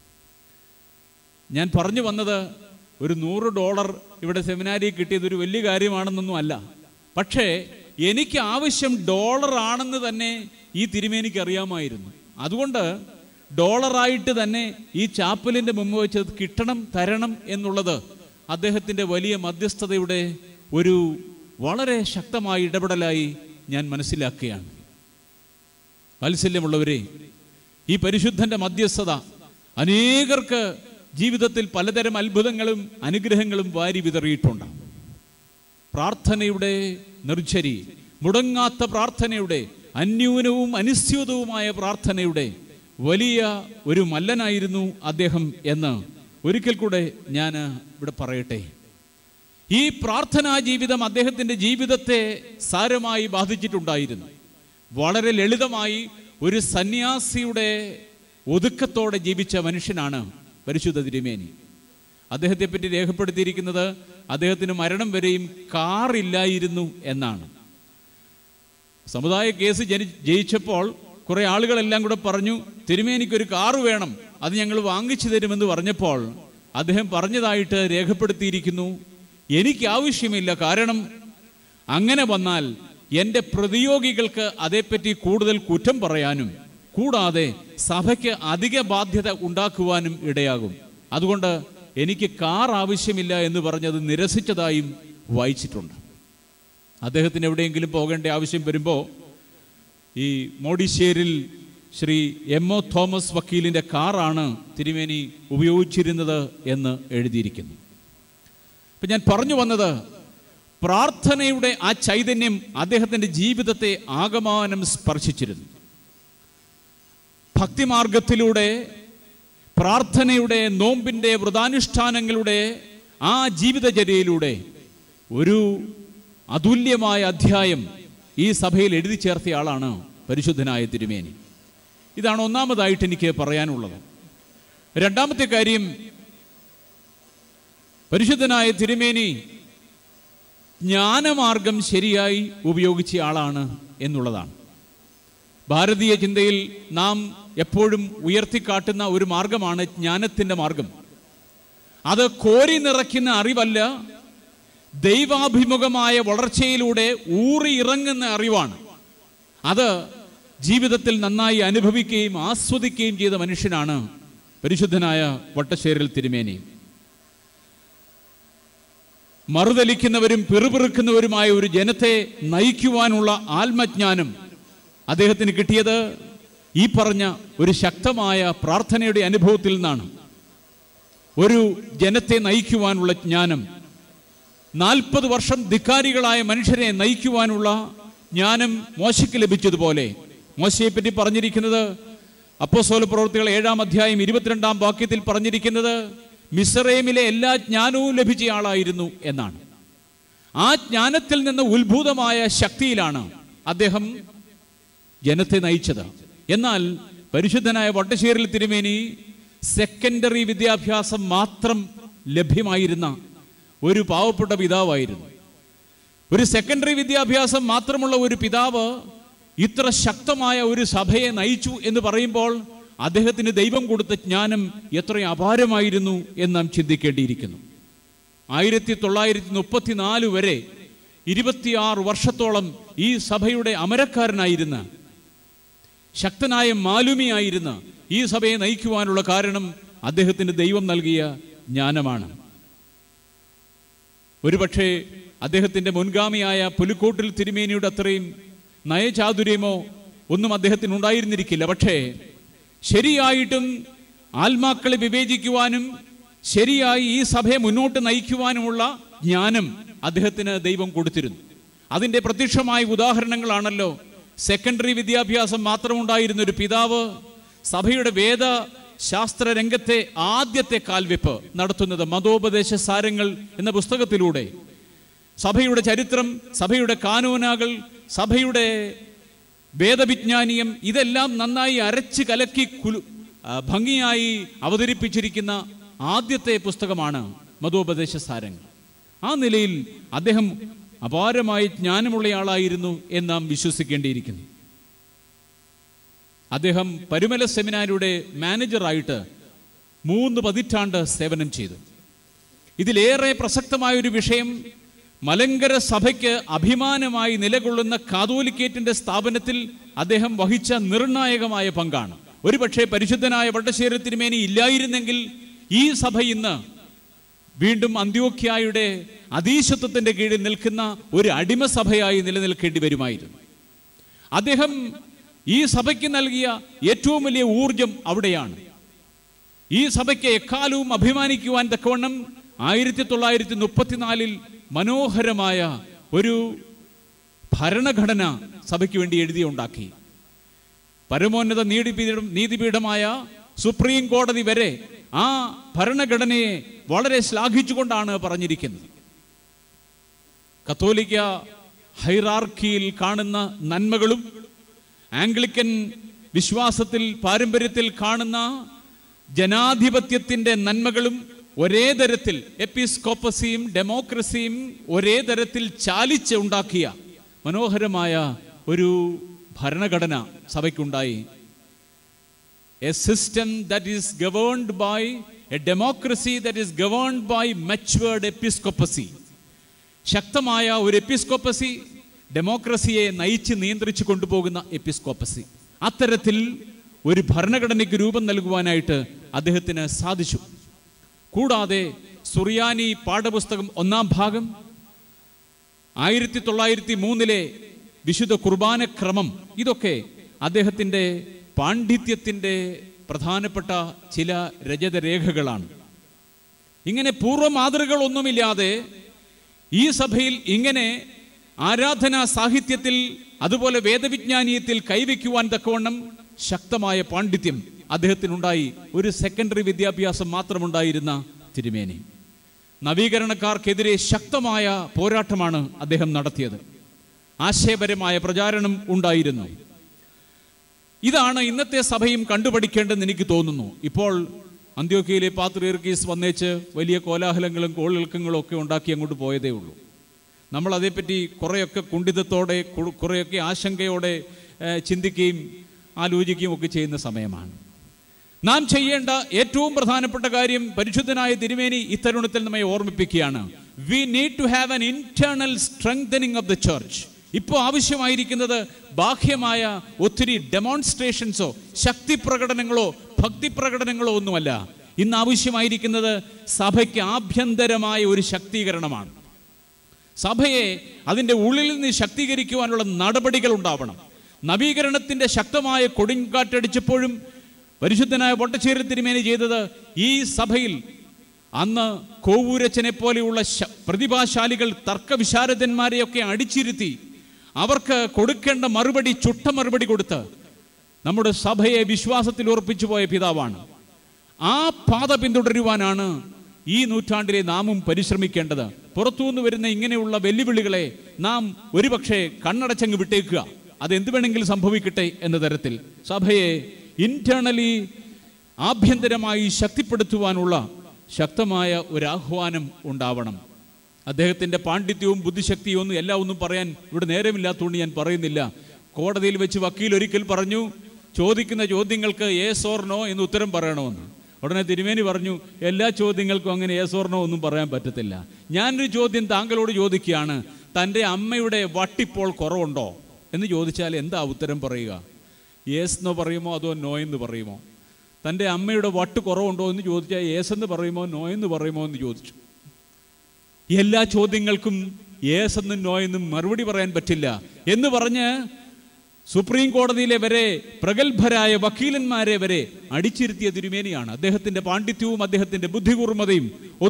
ഞാൻ പറഞ്ഞു വന്നത്, ഒരു $100 ഇവിടെ സെമിനാരി കിട്ടിയത് ഒരു വലിയ കാര്യമാണെന്നൊന്നും അല്ല. പക്ഷേ എനിക്ക് ആവശ്യം $1 ആണെന്ന് തന്നെ ഈ തിരുമേനിക്ക് അറിയാമായിരുന്നു. അതുകൊണ്ട് $1 തന്നെ ഈ ചാപ്പലിൻ്റെ മുമ്പ് വെച്ചത് കിട്ടണം, തരണം എന്നുള്ളത് അദ്ദേഹത്തിൻ്റെ വലിയ മധ്യസ്ഥതയുടെ ഒരു വളരെ ശക്തമായ ഇടപെടലായി ഞാൻ മനസ്സിലാക്കുകയാണ്. വാത്സല്യമുള്ളവരെ, ഈ പരിശുദ്ധൻ്റെ മധ്യസ്ഥത അനേകർക്ക് ജീവിതത്തിൽ പലതരം അത്ഭുതങ്ങളും അനുഗ്രഹങ്ങളും വാരി വിതറിയിട്ടുണ്ട്. പ്രാർത്ഥനയുടെ നിർജ്ജരി, മുടങ്ങാത്ത പ്രാർത്ഥനയുടെ, അന്യൂനവും അനിശ്ചിതവുമായ പ്രാർത്ഥനയുടെ വലിയ ഒരു മല്ലനായിരുന്നു അദ്ദേഹം എന്ന് ഒരിക്കൽ കൂടെ ഞാൻ ഇവിടെ പറയട്ടെ. ഈ പ്രാർത്ഥനാ ജീവിതം അദ്ദേഹത്തിൻ്റെ ജീവിതത്തെ സാരമായി ബാധിച്ചിട്ടുണ്ടായിരുന്നു. വളരെ ലളിതമായി ഒരു സന്യാസിയുടെ ഒതുക്കത്തോടെ ജീവിച്ച മനുഷ്യനാണ് പരിശുദ്ധ തിരുമേനി. അദ്ദേഹത്തെ പറ്റി രേഖപ്പെടുത്തിയിരിക്കുന്നത് അദ്ദേഹത്തിന് മരണം വരെയും കാറില്ലായിരുന്നു എന്നാണ്. സമുദായ കേസ് ജയിച്ചപ്പോൾ കുറെ ആളുകളെല്ലാം കൂടെ പറഞ്ഞു, തിരുമേനിക്കൊരു കാറ് വേണം, അത് ഞങ്ങൾ വാങ്ങിച്ചു തരുമെന്ന് പറഞ്ഞപ്പോൾ അദ്ദേഹം പറഞ്ഞതായിട്ട് രേഖപ്പെടുത്തിയിരിക്കുന്നു, എനിക്ക് ആവശ്യമില്ല. കാരണം അങ്ങനെ വന്നാൽ എൻ്റെ പ്രതിയോഗികൾക്ക് അതേപ്പറ്റി കൂടുതൽ കുറ്റം പറയാനും കൂടാതെ സഭയ്ക്ക് അധിക ബാധ്യത ഉണ്ടാക്കുവാനും ഇടയാകും. അതുകൊണ്ട് എനിക്ക് കാർ ആവശ്യമില്ല എന്ന് പറഞ്ഞത് നിരസിച്ചതായും വായിച്ചിട്ടുണ്ട്. അദ്ദേഹത്തിന് എവിടെയെങ്കിലും പോകേണ്ട ആവശ്യം വരുമ്പോൾ ഈ മോഡിശ്ശേരിൽ ശ്രീ M.O. തോമസ് വക്കീലിൻ്റെ കാറാണ് തിരുമേനി ഉപയോഗിച്ചിരുന്നത് എന്ന് എഴുതിയിരിക്കുന്നു. ഇപ്പം ഞാൻ പറഞ്ഞു വന്നത്, പ്രാർത്ഥനയുടെ ആ ചൈതന്യം അദ്ദേഹത്തിൻ്റെ ജീവിതത്തെ ആകമാനം സ്പർശിച്ചിരുന്നു. ഭക്തിമാർഗത്തിലൂടെ, പ്രാർത്ഥനയുടെ, നോമ്പിൻ്റെ, വ്രതാനുഷ്ഠാനങ്ങളുടെ ആ ജീവിതചര്യയിലൂടെ ഒരു അതുല്യമായ അധ്യായം ഈ സഭയിൽ എഴുതി ചേർത്തിയ ആളാണ് പരിശുദ്ധനായ തിരുമേനി. ഇതാണ് ഒന്നാമതായിട്ട് എനിക്ക് പറയാനുള്ളത്. രണ്ടാമത്തെ കാര്യം, പരിശുദ്ധനായ തിരുമേനി ജ്ഞാനമാർഗം ശരിയായി ഉപയോഗിച്ച ആളാണ് എന്നുള്ളതാണ്. ഭാരതീയ ചിന്തയിൽ നാം എപ്പോഴും ഉയർത്തിക്കാട്ടുന്ന ഒരു മാർഗമാണ് ജ്ഞാനത്തിൻ്റെ മാർഗം. അത് കോരി നിറയ്ക്കുന്ന അറിവല്ല, ദൈവാഭിമുഖമായ വളർച്ചയിലൂടെ ഊറിയിറങ്ങുന്ന അറിവാണ്. അത് ജീവിതത്തിൽ നന്നായി അനുഭവിക്കുകയും ആസ്വദിക്കുകയും ചെയ്ത മനുഷ്യനാണ് പരിശുദ്ധനായ വട്ടശ്ശേരിൽ തിരുമേനി. മറുതലിക്കുന്നവരും പിറുപിറുക്കുന്നവരുമായ ഒരു ജനത്തെ നയിക്കുവാനുള്ള ആത്മജ്ഞാനം അദ്ദേഹത്തിന് കിട്ടിയത് ഈ പറഞ്ഞ ഒരു ശക്തമായ പ്രാർത്ഥനയുടെ അനുഭവത്തിൽ നിന്നാണ്. ഒരു ജനത്തെ നയിക്കുവാനുള്ള ജ്ഞാനം, 40 വർഷം ധിക്കാരികളായ മനുഷ്യരെ നയിക്കുവാനുള്ള ജ്ഞാനം മോശയ്ക്ക് ലഭിച്ചതുപോലെ, മോശയെപ്പറ്റി പറഞ്ഞിരിക്കുന്നത് അപ്പോസ്തല പ്രവൃത്തികൾ 7-ാം അധ്യായം 22-ാം വാക്യത്തിൽ പറഞ്ഞിരിക്കുന്നത് മിസ്രയീമിലെ എല്ലാ ജ്ഞാനവും ലഭിച്ച ആളായിരുന്നു എന്നാണ്. ആ ജ്ഞാനത്തിൽ നിന്ന് ഉത്ഭൂതമായ ശക്തിയിലാണ് അദ്ദേഹം ജനത്തെ നയിച്ചത്. എന്നാൽ പരിശുദ്ധനായ വട്ടശ്ശേരിൽ തിരുമേനി സെക്കൻഡറി വിദ്യാഭ്യാസം മാത്രം ലഭ്യമായിരുന്ന ഒരു പാവപ്പെട്ട പിതാവായിരുന്നു. ഒരു സെക്കൻഡറി വിദ്യാഭ്യാസം മാത്രമുള്ള ഒരു പിതാവ് ഇത്ര ശക്തമായ ഒരു സഭയെ നയിച്ചു എന്ന് പറയുമ്പോൾ അദ്ദേഹത്തിന് ദൈവം കൊടുത്ത ജ്ഞാനം എത്ര അപാരമായിരുന്നു എന്ന് നാം ചിന്തിക്കേണ്ടിയിരിക്കുന്നു. 1934 വരെ 26 വർഷത്തോളം ഈ സഭയുടെ അമരക്കാരനായിരുന്ന, ശക്തനായ മാലുമിയായിരുന്ന ഈ സഭയെ നയിക്കുവാനുള്ള കാരണം അദ്ദേഹത്തിന് ദൈവം നൽകിയ ജ്ഞാനമാണ്. ഒരുപക്ഷെ അദ്ദേഹത്തിൻ്റെ മുൻഗാമിയായ പുലിക്കോട്ടിൽ തിരുമേനിയുടെ അത്രയും നയചാതുര്യമോ ഒന്നും അദ്ദേഹത്തിന് ഉണ്ടായിരുന്നിരിക്കില്ല. പക്ഷേ ശരിയായിട്ടും ആത്മാക്കളെ വിവേചിക്കുവാനും ശരിയായി ഈ സഭയെ മുന്നോട്ട് നയിക്കുവാനുമുള്ള ജ്ഞാനം അദ്ദേഹത്തിന് ദൈവം കൊടുത്തിരുന്നു. അതിൻ്റെ പ്രത്യക്ഷമായ ഉദാഹരണങ്ങളാണല്ലോ സെക്കൻഡറി വിദ്യാഭ്യാസം മാത്രമുണ്ടായിരുന്ന ഒരു പിതാവ് സഭയുടെ വേദശാസ്ത്ര രംഗത്തെ ആദ്യത്തെ കാൽവെപ്പ് നടത്തുന്നത് മതോപദേശ സാരങ്ങൾ എന്ന പുസ്തകത്തിലൂടെ. സഭയുടെ ചരിത്രം, സഭയുടെ കാനോനകൾ, സഭയുടെ വേദവിജ്ഞാനീയം ഇതെല്ലാം നന്നായി അരച്ച് കലക്കി ഭംഗിയായി അവതരിപ്പിച്ചിരിക്കുന്ന ആദ്യത്തെ പുസ്തകമാണ് മതോപദേശ സാരങ്ങൾ. ആ നിലയിൽ അദ്ദേഹം അപാരമായ ജ്ഞാനമുള്ളയാളായിരുന്നു എന്ന് നാം വിശ്വസിക്കേണ്ടിയിരിക്കുന്നു. അദ്ദേഹം പരുമല സെമിനാരിയുടെ മാനേജറായിട്ട് 3 പതിറ്റാണ്ട് സേവനം ചെയ്തു. ഇതിലേറെ പ്രസക്തമായൊരു വിഷയം മലങ്കര സഭയ്ക്ക് അഭിമാനമായി നിലകൊള്ളുന്ന കാതോലിക്കേറ്റിന്റെ സ്ഥാപനത്തിൽ അദ്ദേഹം വഹിച്ച നിർണായകമായ പങ്കാണ്. ഒരുപക്ഷെ പരിശുദ്ധനായ വട്ടശ്ശേരി തിരുമേനി ഇല്ലായിരുന്നെങ്കിൽ ഈ സഭ ഇന്ന് വീണ്ടും അന്ത്യോക്യായുടെ അധീശത്വത്തിന്റെ കീഴിൽ നിൽക്കുന്ന ഒരു അടിമസഭയായി നിലനിൽക്കേണ്ടി വരുമായിരുന്നു. അദ്ദേഹം ഈ സഭയ്ക്ക് നൽകിയ ഏറ്റവും വലിയ ഊർജം അവിടെയാണ്. ഈ സഭയ്ക്ക് എക്കാലവും അഭിമാനിക്കുവാൻ തക്കവണ്ണം 1934 മനോഹരമായ ഒരു ഭരണഘടന സഭയ്ക്ക് വേണ്ടി എഴുതിയുണ്ടാക്കി. പരമോന്നത നീതിപീഠമായ സുപ്രീം കോടതി വരെ ആ ഭരണഘടനയെ വളരെ ശ്ലാഘിച്ചുകൊണ്ടാണ് പറഞ്ഞിരിക്കുന്നത്. കത്തോലിക്ക ഹൈറാർക്കിയിൽ കാണുന്ന നന്മകളും ആംഗ്ലിക്കൻ വിശ്വാസത്തിൽ പാരമ്പര്യത്തിൽ കാണുന്ന ജനാധിപത്യത്തിൻ്റെ നന്മകളും ഒരേ തരത്തിൽ, എപ്പിസ്കോപ്പസിയും ഡെമോക്രസിയും ഒരേ തരത്തിൽ ചാലിച്ച് ഉണ്ടാക്കിയ മനോഹരമായ ഒരു ഭരണഘടന സഭയ്ക്കുണ്ടായി. A system that is governed by a democracy that is governed by matured episcopacy. ശക്തമായ ഒരു എപ്പിസ്കോപ്പസി, ഡെമോക്രസിയെ നയിച്ച് നിയന്ത്രിച്ചു കൊണ്ടുപോകുന്ന എപ്പിസ്കോപ്പസി. അത്തരത്തിൽ ഒരു ഭരണഘടനയ്ക്ക് രൂപം നൽകുവാനായിട്ട് അദ്ദേഹത്തിന് സാധിച്ചു. കൂടാതെ സുറിയാനി പാഠപുസ്തകം 1-ാം ഭാഗം, 1903 വിശുദ്ധ കുർബാന ക്രമം, ഇതൊക്കെ അദ്ദേഹത്തിൻ്റെ പാണ്ഡിത്യത്തിൻ്റെ പ്രധാനപ്പെട്ട ചില രചതരേഖകളാണ്. ഇങ്ങനെ പൂർവ്വ മാതൃകളൊന്നുമില്ലാതെ ഈ സഭയിൽ ഇങ്ങനെ ആരാധനാ സാഹിത്യത്തിൽ അതുപോലെ വേദവിജ്ഞാനീയത്തിൽ കൈവയ്ക്കുവാൻ തക്കവണ്ണം ശക്തമായ പാണ്ഡിത്യം അദ്ദേഹത്തിനുണ്ടായി. ഒരു സെക്കൻഡറി വിദ്യാഭ്യാസം മാത്രമുണ്ടായിരുന്ന തിരുമേനി നവീകരണക്കാർക്കെതിരെ ശക്തമായ പോരാട്ടമാണ് അദ്ദേഹം നടത്തിയത്. ആശയപരമായ പ്രചാരണം ഉണ്ടായിരുന്നു. ഇതാണ് ഇന്നത്തെ സഭയും കണ്ടുപഠിക്കേണ്ടതെന്ന് എനിക്ക് തോന്നുന്നു. ഇപ്പോൾ അന്ത്യോക്യയിലെ പാത്രിയർക്കീസ് വന്നേച്ച് വലിയ കോലാഹലങ്ങളും കോളിളക്കങ്ങളും ഒക്കെ ഉണ്ടാക്കി അങ്ങോട്ട് പോയതേ ഉള്ളൂ. നമ്മൾ അതേപ്പറ്റി കുറേയൊക്കെ കുണ്ഠിതത്തോടെ, കുറേയൊക്കെ ആശങ്കയോടെ ചിന്തിക്കുകയും ആലോചിക്കുകയും ഒക്കെ ചെയ്യുന്ന സമയമാണ്. നാം ചെയ്യേണ്ട ഏറ്റവും പ്രധാനപ്പെട്ട കാര്യം പരിശുദ്ധനായ തിരുമേനി ഇത്തരുണത്തിൽ നമ്മെ ഓർമ്മിപ്പിക്കുകയാണ്. We need to have an internal strengthening of the church. ഇപ്പോൾ ആവശ്യമായിരിക്കുന്നത് ബാഹ്യമായ ഒത്തിരി ഡെമോൺസ്ട്രേഷൻസോ ശക്തി പ്രകടനങ്ങളോ ഭക്തി പ്രകടനങ്ങളോ ഒന്നുമല്ല. ഇന്ന് ആവശ്യമായിരിക്കുന്നത് സഭയ്ക്ക് ആഭ്യന്തരമായ ഒരു ശക്തീകരണമാണ്. സഭയെ അതിൻ്റെ ഉള്ളിൽ നിന്ന് ശക്തീകരിക്കുവാനുള്ള നടപടികൾ ഉണ്ടാവണം. നവീകരണത്തിൻ്റെ ശക്തമായ കൊടുങ്കാറ്റടിച്ചപ്പോഴും പരിശുദ്ധനായ പൊട്ടശ്ശേരി തിരുമേനി ചെയ്തത് ഈ സഭയിൽ അന്ന് കോവൂരച്ചനെ പോലെയുള്ള പ്രതിഭാശാലികൾ തർക്കവിശാരദന്മാരെയൊക്കെ അടിച്ചിരുത്തി അവർക്ക് കൊടുക്കേണ്ട മറുപടി ചുട്ട മറുപടി കൊടുത്ത് നമ്മുടെ സഭയെ വിശ്വാസത്തിൽ ഉറപ്പിച്ചു പോയ പിതാവാണ്. ആ പാത പിന്തുടരുവാനാണ് ഈ നൂറ്റാണ്ടിലെ നാമും പരിശ്രമിക്കേണ്ടത്. പുറത്തുനിന്ന് വരുന്ന ഇങ്ങനെയുള്ള വെല്ലുവിളികളെ നാം ഒരുപക്ഷെ കണ്ണടച്ചങ്ങ് വിട്ടേക്കുക, അതെന്ത് വേണമെങ്കിലും സംഭവിക്കട്ടെ എന്ന തരത്തിൽ സഭയെ ഇന്റേണലി ആഭ്യന്തരമായി ശക്തിപ്പെടുത്തുവാനുള്ള ശക്തമായ ഒരു ആഹ്വാനം ഉണ്ടാവണം. അദ്ദേഹത്തിൻ്റെ പാണ്ഡിത്യവും ബുദ്ധിശക്തിയും ഒന്നും എല്ലാം ഒന്നും പറയാൻ ഇവിടെ നേരമില്ലാത്തതുകൊണ്ട് ഞാൻ പറയുന്നില്ല. കോടതിയിൽ വെച്ച് വക്കീൽ ഒരിക്കൽ പറഞ്ഞു, ചോദിക്കുന്ന ചോദ്യങ്ങൾക്ക് യേസ് ഓർ നോ എന്ന് ഉത്തരം പറയണമെന്ന്. ഉടനെ തിരുമേനി പറഞ്ഞു, എല്ലാ ചോദ്യങ്ങൾക്കും അങ്ങനെ യേസ് ഓർ നോ ഒന്നും പറയാൻ പറ്റത്തില്ല. ഞാനൊരു ചോദ്യം താങ്കളോട് ചോദിക്കുകയാണ്, തൻ്റെ അമ്മയുടെ വട്ടിപ്പോൾ കുറവുണ്ടോ എന്ന് ചോദിച്ചാൽ എന്താ ഉത്തരം പറയുക? യേസ് എന്ന് പറയുമോ അതോ നോ എന്ന് പറയുമോ? തൻ്റെ അമ്മയുടെ വട്ട് കുറവുണ്ടോ എന്ന് ചോദിച്ചാൽ യേസ് എന്ന് പറയുമോ നോ എന്ന് പറയുമോ എന്ന് ചോദിച്ചു. എല്ലാ ചോദ്യങ്ങൾക്കും യേസ് എന്നും നോ എന്നും മറുപടി പറയാൻ പറ്റില്ല എന്ന് പറഞ്ഞ് സുപ്രീം കോടതിയിലെ വരെ പ്രഗത്ഭരായ വക്കീലന്മാരെ വരെ അടിച്ചിരുത്തിയ തിരുമേനിയാണ്. അദ്ദേഹത്തിൻ്റെ പാണ്ഡിത്യവും അദ്ദേഹത്തിൻ്റെ ബുദ്ധികൂർമ്മതയും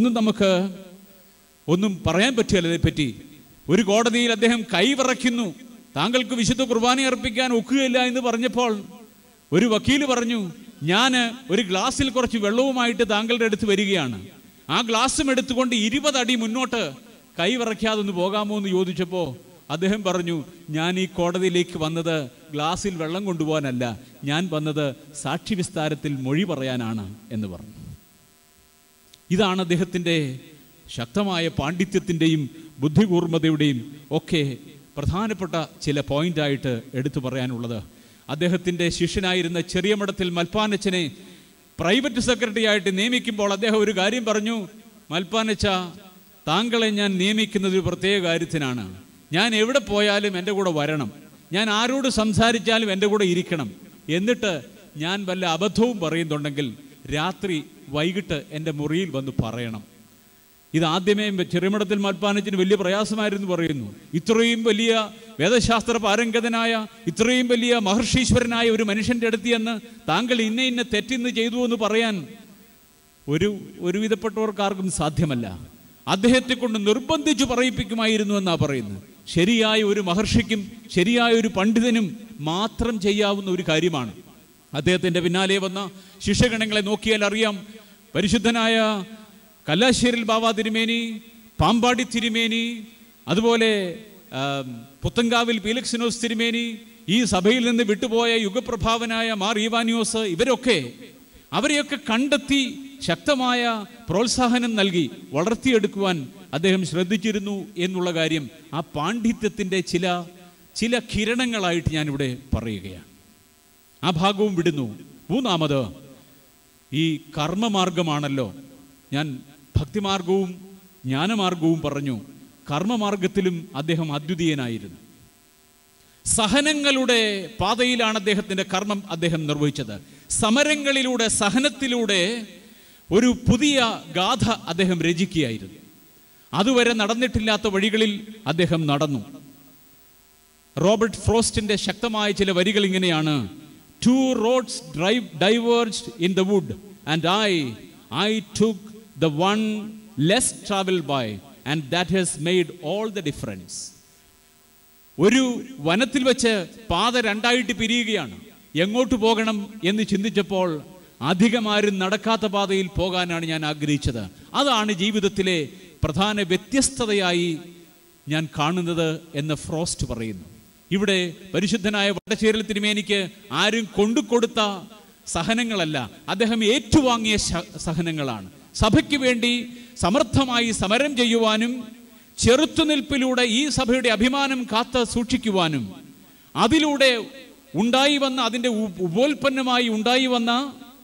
ഒന്നും പറയാൻ പറ്റില്ല അതേപ്പറ്റി. ഒരു കോടതിയിൽ അദ്ദേഹം കൈവിറയ്ക്കുന്നു, താങ്കൾക്ക് വിശുദ്ധ കുർബാന അർപ്പിക്കാൻ ഒക്കുകയില്ല എന്ന് പറഞ്ഞപ്പോൾ ഒരു വക്കീൽ പറഞ്ഞു, ഞാൻ ഒരു ഗ്ലാസ്സിൽ കുറച്ച് വെള്ളവുമായിട്ട് താങ്കളുടെ അടുത്ത് വരികയാണ്, ആ ഗ്ലാസ്സും എടുത്തുകൊണ്ട് 20 അടി മുന്നോട്ട് കൈവിറയ്ക്കാതൊന്ന് പോകാമോ എന്ന് ചോദിച്ചപ്പോൾ അദ്ദേഹം പറഞ്ഞു, ഞാൻ ഈ കോടതിയിലേക്ക് വന്നത് ഗ്ലാസ്സിൽ വെള്ളം കൊണ്ടുപോകാനല്ല, ഞാൻ വന്നത് സാക്ഷി വിസ്താരത്തിൽ മൊഴി പറയാനാണ് എന്ന് പറഞ്ഞു. ഇതാണ് അദ്ദേഹത്തിൻ്റെ ശക്തമായ പാണ്ഡിത്യത്തിൻ്റെയും ബുദ്ധികൂർമ്മതയുടെയും ഒക്കെ പ്രധാനപ്പെട്ട ചില പോയിന്റായിട്ട് എടുത്തു പറയാനുള്ളത്. അദ്ദേഹത്തിൻ്റെ ശിഷ്യനായിരുന്ന ചെറിയ മഠത്തിൽ മൽപ്പാനച്ചനെ പ്രൈവറ്റ് സെക്രട്ടറി ആയിട്ട് നിയമിക്കുമ്പോൾ അദ്ദേഹം ഒരു കാര്യം പറഞ്ഞു, മൽപ്പാനച്ച, താങ്കളെ ഞാൻ നിയമിക്കുന്നത് ഒരു പ്രത്യേക കാര്യത്തിനാണ്. ഞാൻ എവിടെ പോയാലും എൻ്റെ കൂടെ വരണം, ഞാൻ ആരോട് സംസാരിച്ചാലും എൻ്റെ കൂടെ ഇരിക്കണം, എന്നിട്ട് ഞാൻ വല്ല അബദ്ധവും പറയുന്നുണ്ടെങ്കിൽ രാത്രി വൈകിട്ട് എൻ്റെ മുറിയിൽ വന്ന് പറയണം. ഇതാദ്യമേ ചെറിയമഠത്തിൽ മൽപ്പാനച്ചന് വലിയ പ്രയാസമായിരുന്നു പറയുന്നു. ഇത്രയും വലിയ വേദശാസ്ത്ര പാരംഗതനായ, ഇത്രയും വലിയ മഹർഷീശ്വരനായ ഒരു മനുഷ്യൻ്റെ അടുത്ത് എന്ന് താങ്കൾ ഇന്ന തെറ്റിന്ന് ചെയ്തു എന്ന് പറയാൻ ഒരുവിധപ്പെട്ടവർക്കാർക്കും സാധ്യമല്ല. അദ്ദേഹത്തെ കൊണ്ട് നിർബന്ധിച്ചു പറയിപ്പിക്കുമായിരുന്നു എന്നാണ് പറയുന്നത്. ശരിയായ ഒരു മഹർഷിക്കും ശരിയായ ഒരു പണ്ഡിതനും മാത്രം ചെയ്യാവുന്ന ഒരു കാര്യമാണ്. അദ്ദേഹത്തിൻ്റെ പിന്നാലെ വന്ന ശിഷ്യഗണങ്ങളെ നോക്കിയാൽ അറിയാം. പരിശുദ്ധനായ കല്ലാശ്ശേരിൽ ബാവ തിരുമേനി, പാമ്പാടി തിരുമേനി, അതുപോലെ പുത്തങ്കാവിൽ പീലക്സിനോസ് തിരുമേനി, ഈ സഭയിൽ നിന്ന് വിട്ടുപോയ യുഗപ്രഭാവനായ മാർ ഈവാനിയോസ്, അവരെയൊക്കെ കണ്ടെത്തി ശക്തമായ പ്രോത്സാഹനം നൽകി വളർത്തിയെടുക്കുവാൻ അദ്ദേഹം ശ്രദ്ധിച്ചിരുന്നു എന്നുള്ള കാര്യം ആ പാണ്ഡിത്യത്തിൻ്റെ ചില കിരണങ്ങളായിട്ട് ഞാനിവിടെ പറയുകയാണ്. ആ ഭാഗവും വിടുന്നു. മൂന്നാമത് ഈ കർമ്മമാർഗമാണല്ലോ. ഞാൻ ഭക്തിമാർഗവും ജ്ഞാനമാർഗവും പറഞ്ഞു. കർമ്മമാർഗത്തിലും അദ്ദേഹം അദ്വിതീയനായിരുന്നു. സഹനങ്ങളുടെ പാതയിലാണ് അദ്ദേഹത്തിൻ്റെ കർമ്മം അദ്ദേഹം നിർവഹിച്ചത്. സമരങ്ങളിലൂടെ, സഹനത്തിലൂടെ ഒരു പുതിയ ഗാഥ അദ്ദേഹം രചിക്കുകയായിരുന്നു. അതുവരെ നടന്നിട്ടില്ലാത്ത വഴികളിൽ അദ്ദേഹം നടന്നു. റോബർട്ട് ഫ്രോസ്റ്റിന്റെ ശക്തമായ ചില വരികൾ ഇങ്ങനെയാണ്: 2 roads diverged in the wood, and I took the one less traveled by, and that has made all the difference. ഒരു വനത്തിൽ വെച്ച് പാത രണ്ടായിട്ട് പിരിയുകയാണ്. എങ്ങോട്ട് പോകണം എന്ന് ചിന്തിച്ചപ്പോൾ അധികമാരും നടക്കാത്ത പാതയിൽ പോകാനാണ് ഞാൻ ആഗ്രഹിച്ചത്. അതാണ് ജീവിതത്തിലെ പ്രധാന വ്യത്യസ്തതയായി ഞാൻ കാണുന്നത് എന്ന് ഫ്രോസ്റ്റ് പറയുന്നു. ഇവിടെ പരിശുദ്ധനായ വട്ടശ്ശേരിൽ തിരുമേനിക്ക് ആരും കൊണ്ടുകൊടുത്ത സഹനങ്ങളല്ല, അദ്ദേഹം ഏറ്റുവാങ്ങിയ സഹനങ്ങളാണ്. സഭയ്ക്ക് വേണ്ടി സമർത്ഥമായി സമരം ചെയ്യുവാനും ചെറുത്തുനിൽപ്പിലൂടെ ഈ സഭയുടെ അഭിമാനം കാത്ത് സൂക്ഷിക്കുവാനും അതിലൂടെ ഉണ്ടായി വന്ന, അതിൻ്റെ ഉപോൽപ്പന്നമായി ഉണ്ടായി വന്ന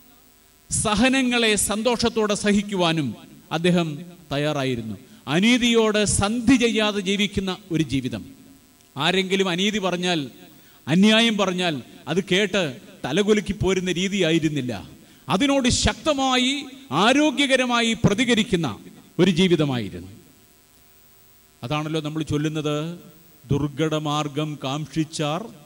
സഹനങ്ങളെ സന്തോഷത്തോടെ സഹിക്കുവാനും അദ്ദേഹം തയ്യാറായിരുന്നു. അനീതിയോട് സന്ധി ചെയ്യാതെ ജീവിക്കുന്ന ഒരു ജീവിതം. ആരെങ്കിലും അനീതി പറഞ്ഞാൽ, അന്യായം പറഞ്ഞാൽ അത് കേട്ട് തലകുലുക്കി പോരുന്ന രീതിയായിരുന്നില്ല. അതിനോട് ശക്തമായി ആരോഗ്യകരമായി പ്രതികരിക്കുന്ന ഒരു ജീവിതമായിരുന്നു. അതാണല്ലോ നമ്മൾ ചൊല്ലുന്നത്, ദുർഘടമാർഗം കാംക്ഷിച്ചാർ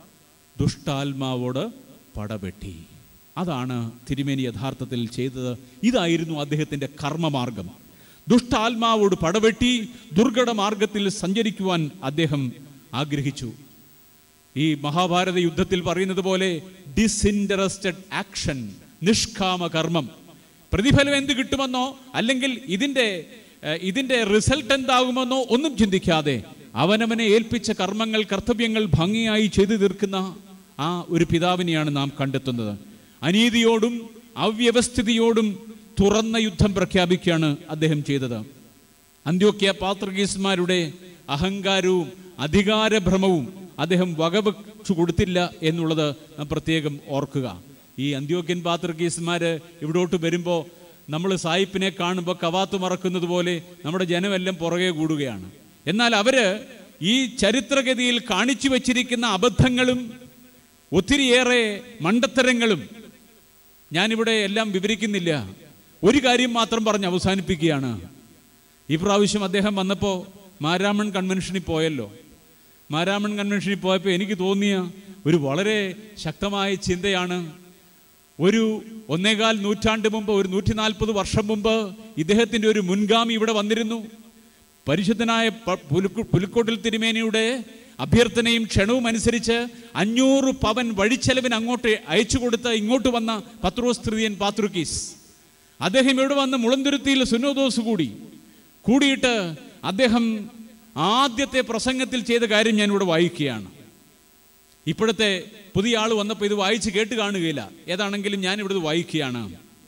ദുഷ്ടാത്മാവോട് പടവെട്ടി. അതാണ് തിരുമേനി യഥാർത്ഥത്തിൽ ചെയ്തത്. ഇതായിരുന്നു അദ്ദേഹത്തിൻ്റെ കർമ്മമാർഗം. ദുഷ്ടാത്മാവോട് പടവെട്ടി ദുർഘട മാർഗത്തിൽ സഞ്ചരിക്കുവാൻ അദ്ദേഹം ആഗ്രഹിച്ചു. ഈ മഹാഭാരത യുദ്ധത്തിൽ പറയുന്നത് പോലെ ഡിസിൻറ്ററസ്റ്റഡ് ആക്ഷൻ, നിഷ്കാമ കർമ്മം. പ്രതിഫലം എന്ത് കിട്ടുമെന്നോ അല്ലെങ്കിൽ ഇതിൻ്റെ റിസൾട്ട് എന്താകുമെന്നോ ഒന്നും ചിന്തിക്കാതെ അവനവനെ ഏൽപ്പിച്ച കർമ്മങ്ങൾ, കർത്തവ്യങ്ങൾ ഭംഗിയായി ചെയ്തു തീർക്കുന്ന ആ ഒരു പിതാവിനെയാണ് നാം കണ്ടെത്തുന്നത്. അനീതിയോടും അവ്യവസ്ഥിതിയോടും തുറന്ന യുദ്ധം പ്രഖ്യാപിക്കുകയാണ് അദ്ദേഹം ചെയ്തത്. അന്ത്യോക്യ പാത്രികീസ്മാരുടെ അഹങ്കാരവും അധികാരഭ്രമവും അദ്ദേഹം വകവെച്ചു കൊടുത്തില്ല എന്നുള്ളത് നാം പ്രത്യേകം ഓർക്കുക. ഈ അന്ത്യോക്യൻ പാത്രികീസ്മാർ ഇവിടോട്ട് വരുമ്പോൾ നമ്മൾ സായിപ്പിനെ കാണുമ്പോൾ കവാത്ത് മറക്കുന്നത് പോലെ നമ്മുടെ ജനമെല്ലാം പുറകെ കൂടുകയാണ്. എന്നാൽ അവര് ഈ ചരിത്രഗതിയിൽ കാണിച്ചു വച്ചിരിക്കുന്ന അബദ്ധങ്ങളും ഒത്തിരിയേറെ മണ്ടത്തരങ്ങളും ഞാനിവിടെ എല്ലാം വിവരിക്കുന്നില്ല. ഒരു കാര്യം മാത്രം പറഞ്ഞ് അവസാനിപ്പിക്കുകയാണ്. ഈ പ്രാവശ്യം അദ്ദേഹം വന്നപ്പോൾ മാരാമൺ കൺവെൻഷനിൽ പോയല്ലോ. മാരാമൺ കൺവെൻഷനിൽ പോയപ്പോൾ എനിക്ക് തോന്നിയ ഒരു വളരെ ശക്തമായ ചിന്തയാണ്. ഒരു 1.25 നൂറ്റാണ്ട് മുമ്പ്, ഒരു 140 വർഷം മുമ്പ് ഇദ്ദേഹത്തിൻ്റെ ഒരു മുൻഗാമി ഇവിടെ വന്നിരുന്നു. പരിശുദ്ധനായ പുലിക്കോട്ടിൽ തിരുമേനിയുടെ അഭ്യർത്ഥനയും ക്ഷണവും അനുസരിച്ച് 500 പവൻ വഴിച്ചെലവിന് അങ്ങോട്ട് അയച്ചു കൊടുത്ത് ഇങ്ങോട്ട് വന്ന പത്രോസ് തൃതീയൻ പാത്രിക്കീസ് അദ്ദേഹം ഇവിടെ വന്ന് മുളന്തുരുത്തിയിൽ സുന്നോദോസ് കൂടിയിട്ട് അദ്ദേഹം ആദ്യത്തെ പ്രസംഗത്തിൽ ചെയ്ത കാര്യം ഞാനിവിടെ വായിക്കുകയാണ്. ഇപ്പോഴത്തെ പുതിയ ആൾ വന്നപ്പോൾ ഇത് വായിച്ച് കേട്ട് കാണുകയില്ല. ഏതാണെങ്കിലും ഞാനിവിടെ വായിക്കുകയാണ്.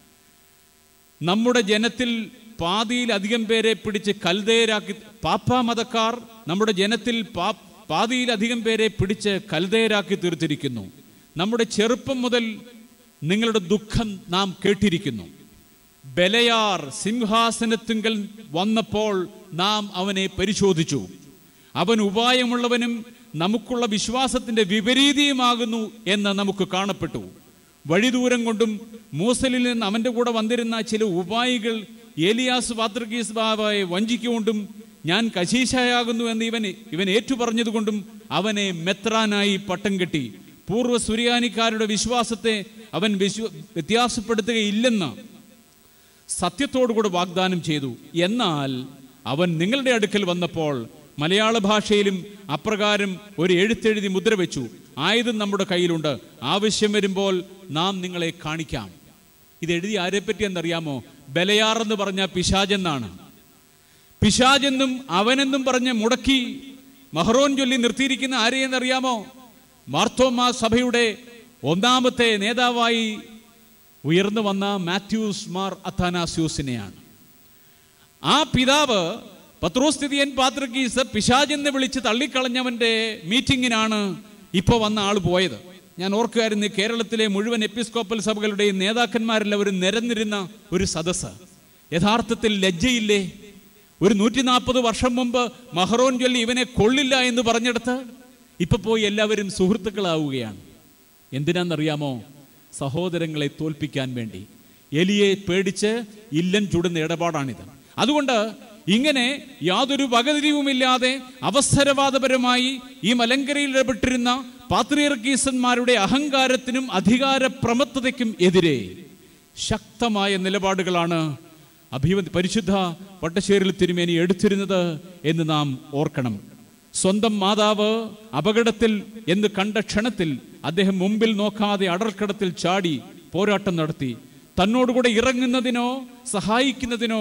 നമ്മുടെ ജനത്തിൽ പാതിയിലധികം പേരെ പിടിച്ച് കൽദയരാക്കി, പാപ്പാ മതക്കാർ നമ്മുടെ ജനത്തിൽ പാതിയിലധികം പേരെ പിടിച്ച് കൽദയരാക്കി തീർത്തിരിക്കുന്നു. നമ്മുടെ ചെറുപ്പം മുതൽ നിങ്ങളുടെ ദുഃഖം നാം കേട്ടിരിക്കുന്നു. ബെലയാർ സിംഹാസനത്തിങ്കൽ വന്നപ്പോൾ നാം അവനെ പരിശോധിച്ചു. അവൻ ഉപായമുള്ളവനും നമുക്കുള്ള വിശ്വാസത്തിന്റെ വിപരീതിയുമാകുന്നു എന്ന് നമുക്ക് കാണപ്പെട്ടു. വഴിദൂരം കൊണ്ടും മൂസലിൽ നിന്ന് അവൻ്റെ കൂടെ വന്നിരുന്ന ചില ഉപായികൾ ഏലിയാസ് പാത്രിക്കീസ് ബാബയെ വഞ്ചിക്കൊണ്ടും ഞാൻ കശീശയാകുന്നു എന്ന് ഇവൻ ഏറ്റുപറഞ്ഞതുകൊണ്ടും അവനെ മെത്രാനായി പട്ടം കെട്ടി. പൂർവ്വ സുറിയാനിക്കാരുടെ വിശ്വാസത്തെ അവൻ വ്യത്യാസപ്പെടുത്തുകയില്ലെന്ന് സത്യത്തോടുകൂടെ വാഗ്ദാനം ചെയ്തു. എന്നാൽ അവൻ നിങ്ങളുടെ അടുക്കൽ വന്നപ്പോൾ മലയാള ഭാഷയിലും അപ്രകാരം ഒരു എഴുത്തെഴുതി മുദ്ര വെച്ചു. ആയുധം നമ്മുടെ കയ്യിലുണ്ട്, ആവശ്യം വരുമ്പോൾ നാം നിങ്ങളെ കാണിക്കാം. ഇതെഴുതി ആരെപ്പറ്റി എന്നറിയാമോ? ബെലയാർ എന്ന് പറഞ്ഞ പിശാചെന്നാണ്. പിശാചെന്നും അവനെന്നും പറഞ്ഞ് മുടക്കി മഹറോൻ ചൊല്ലി നിർത്തിയിരിക്കുന്ന ആരെയെന്നറിയാമോ? മാർത്തോമാ സഭയുടെ ഒന്നാമത്തെ നേതാവായി ഉയർന്നു വന്ന മാത്യൂസ് മാർ അഥാനാസ്യൂസിനെയാണ്. ആ പിതാവ് പത്രോസ് തൃതീയൻ പാത്രിക്കീസ് പിശാചെന്ന് വിളിച്ച് തള്ളിക്കളഞ്ഞവന്റെ മീറ്റിങ്ങിനാണ് ഇപ്പോൾ വന്ന ആൾ പോയത്. ഞാൻ ഓർക്കുകയായിരുന്നു, കേരളത്തിലെ മുഴുവൻ എപ്പിസ്കോപ്പൽ സഭകളുടെയും നേതാക്കന്മാരെല്ലാവരും നിരന്നിരുന്ന ഒരു സദസ്സ്. യഥാർത്ഥത്തിൽ ലജ്ജയില്ലേ? ഒരു 140 വർഷം മുമ്പ് മഹറോൻ ചൊല്ലി ഇവനെ കൊള്ളില്ല എന്ന് പറഞ്ഞെടുത്ത് ഇപ്പൊ പോയി എല്ലാവരും സുഹൃത്തുക്കളാവുകയാണ്. എന്തിനാണെന്നറിയാമോ? സഹോദരങ്ങളെ തോൽപ്പിക്കാൻ വേണ്ടി. എലിയെ പേടിച്ച് ഇല്ലൻ ചുടുന്ന ഇടപാടാണിത്. അതുകൊണ്ട് ഇങ്ങനെ യാതൊരു വകതിരിവുമില്ലാതെ അവസരവാദപരമായി ഈ മലങ്കരയിൽ ഇടപെട്ടിരുന്ന പാത്രിയർക്കീസന്മാരുടെ അഹങ്കാരത്തിനും അധികാര പ്രമത്തതയ്ക്കും എതിരെ ശക്തമായ നിലപാടുകളാണ് പരിശുദ്ധ വട്ടശ്ശേരിൽ തിരുമേനി എടുത്തിരുന്നത് എന്ന് നാം ഓർക്കണം. സ്വന്തം മാതാവ് അപകടത്തിൽ എന്ന് കണ്ട ക്ഷണത്തിൽ അദ്ദേഹം മുമ്പിൽ നോക്കാതെ അടർക്കടത്തിൽ ചാടി പോരാട്ടം നടത്തി. തന്നോടുകൂടെ ഇറങ്ങുന്നതിനോ സഹായിക്കുന്നതിനോ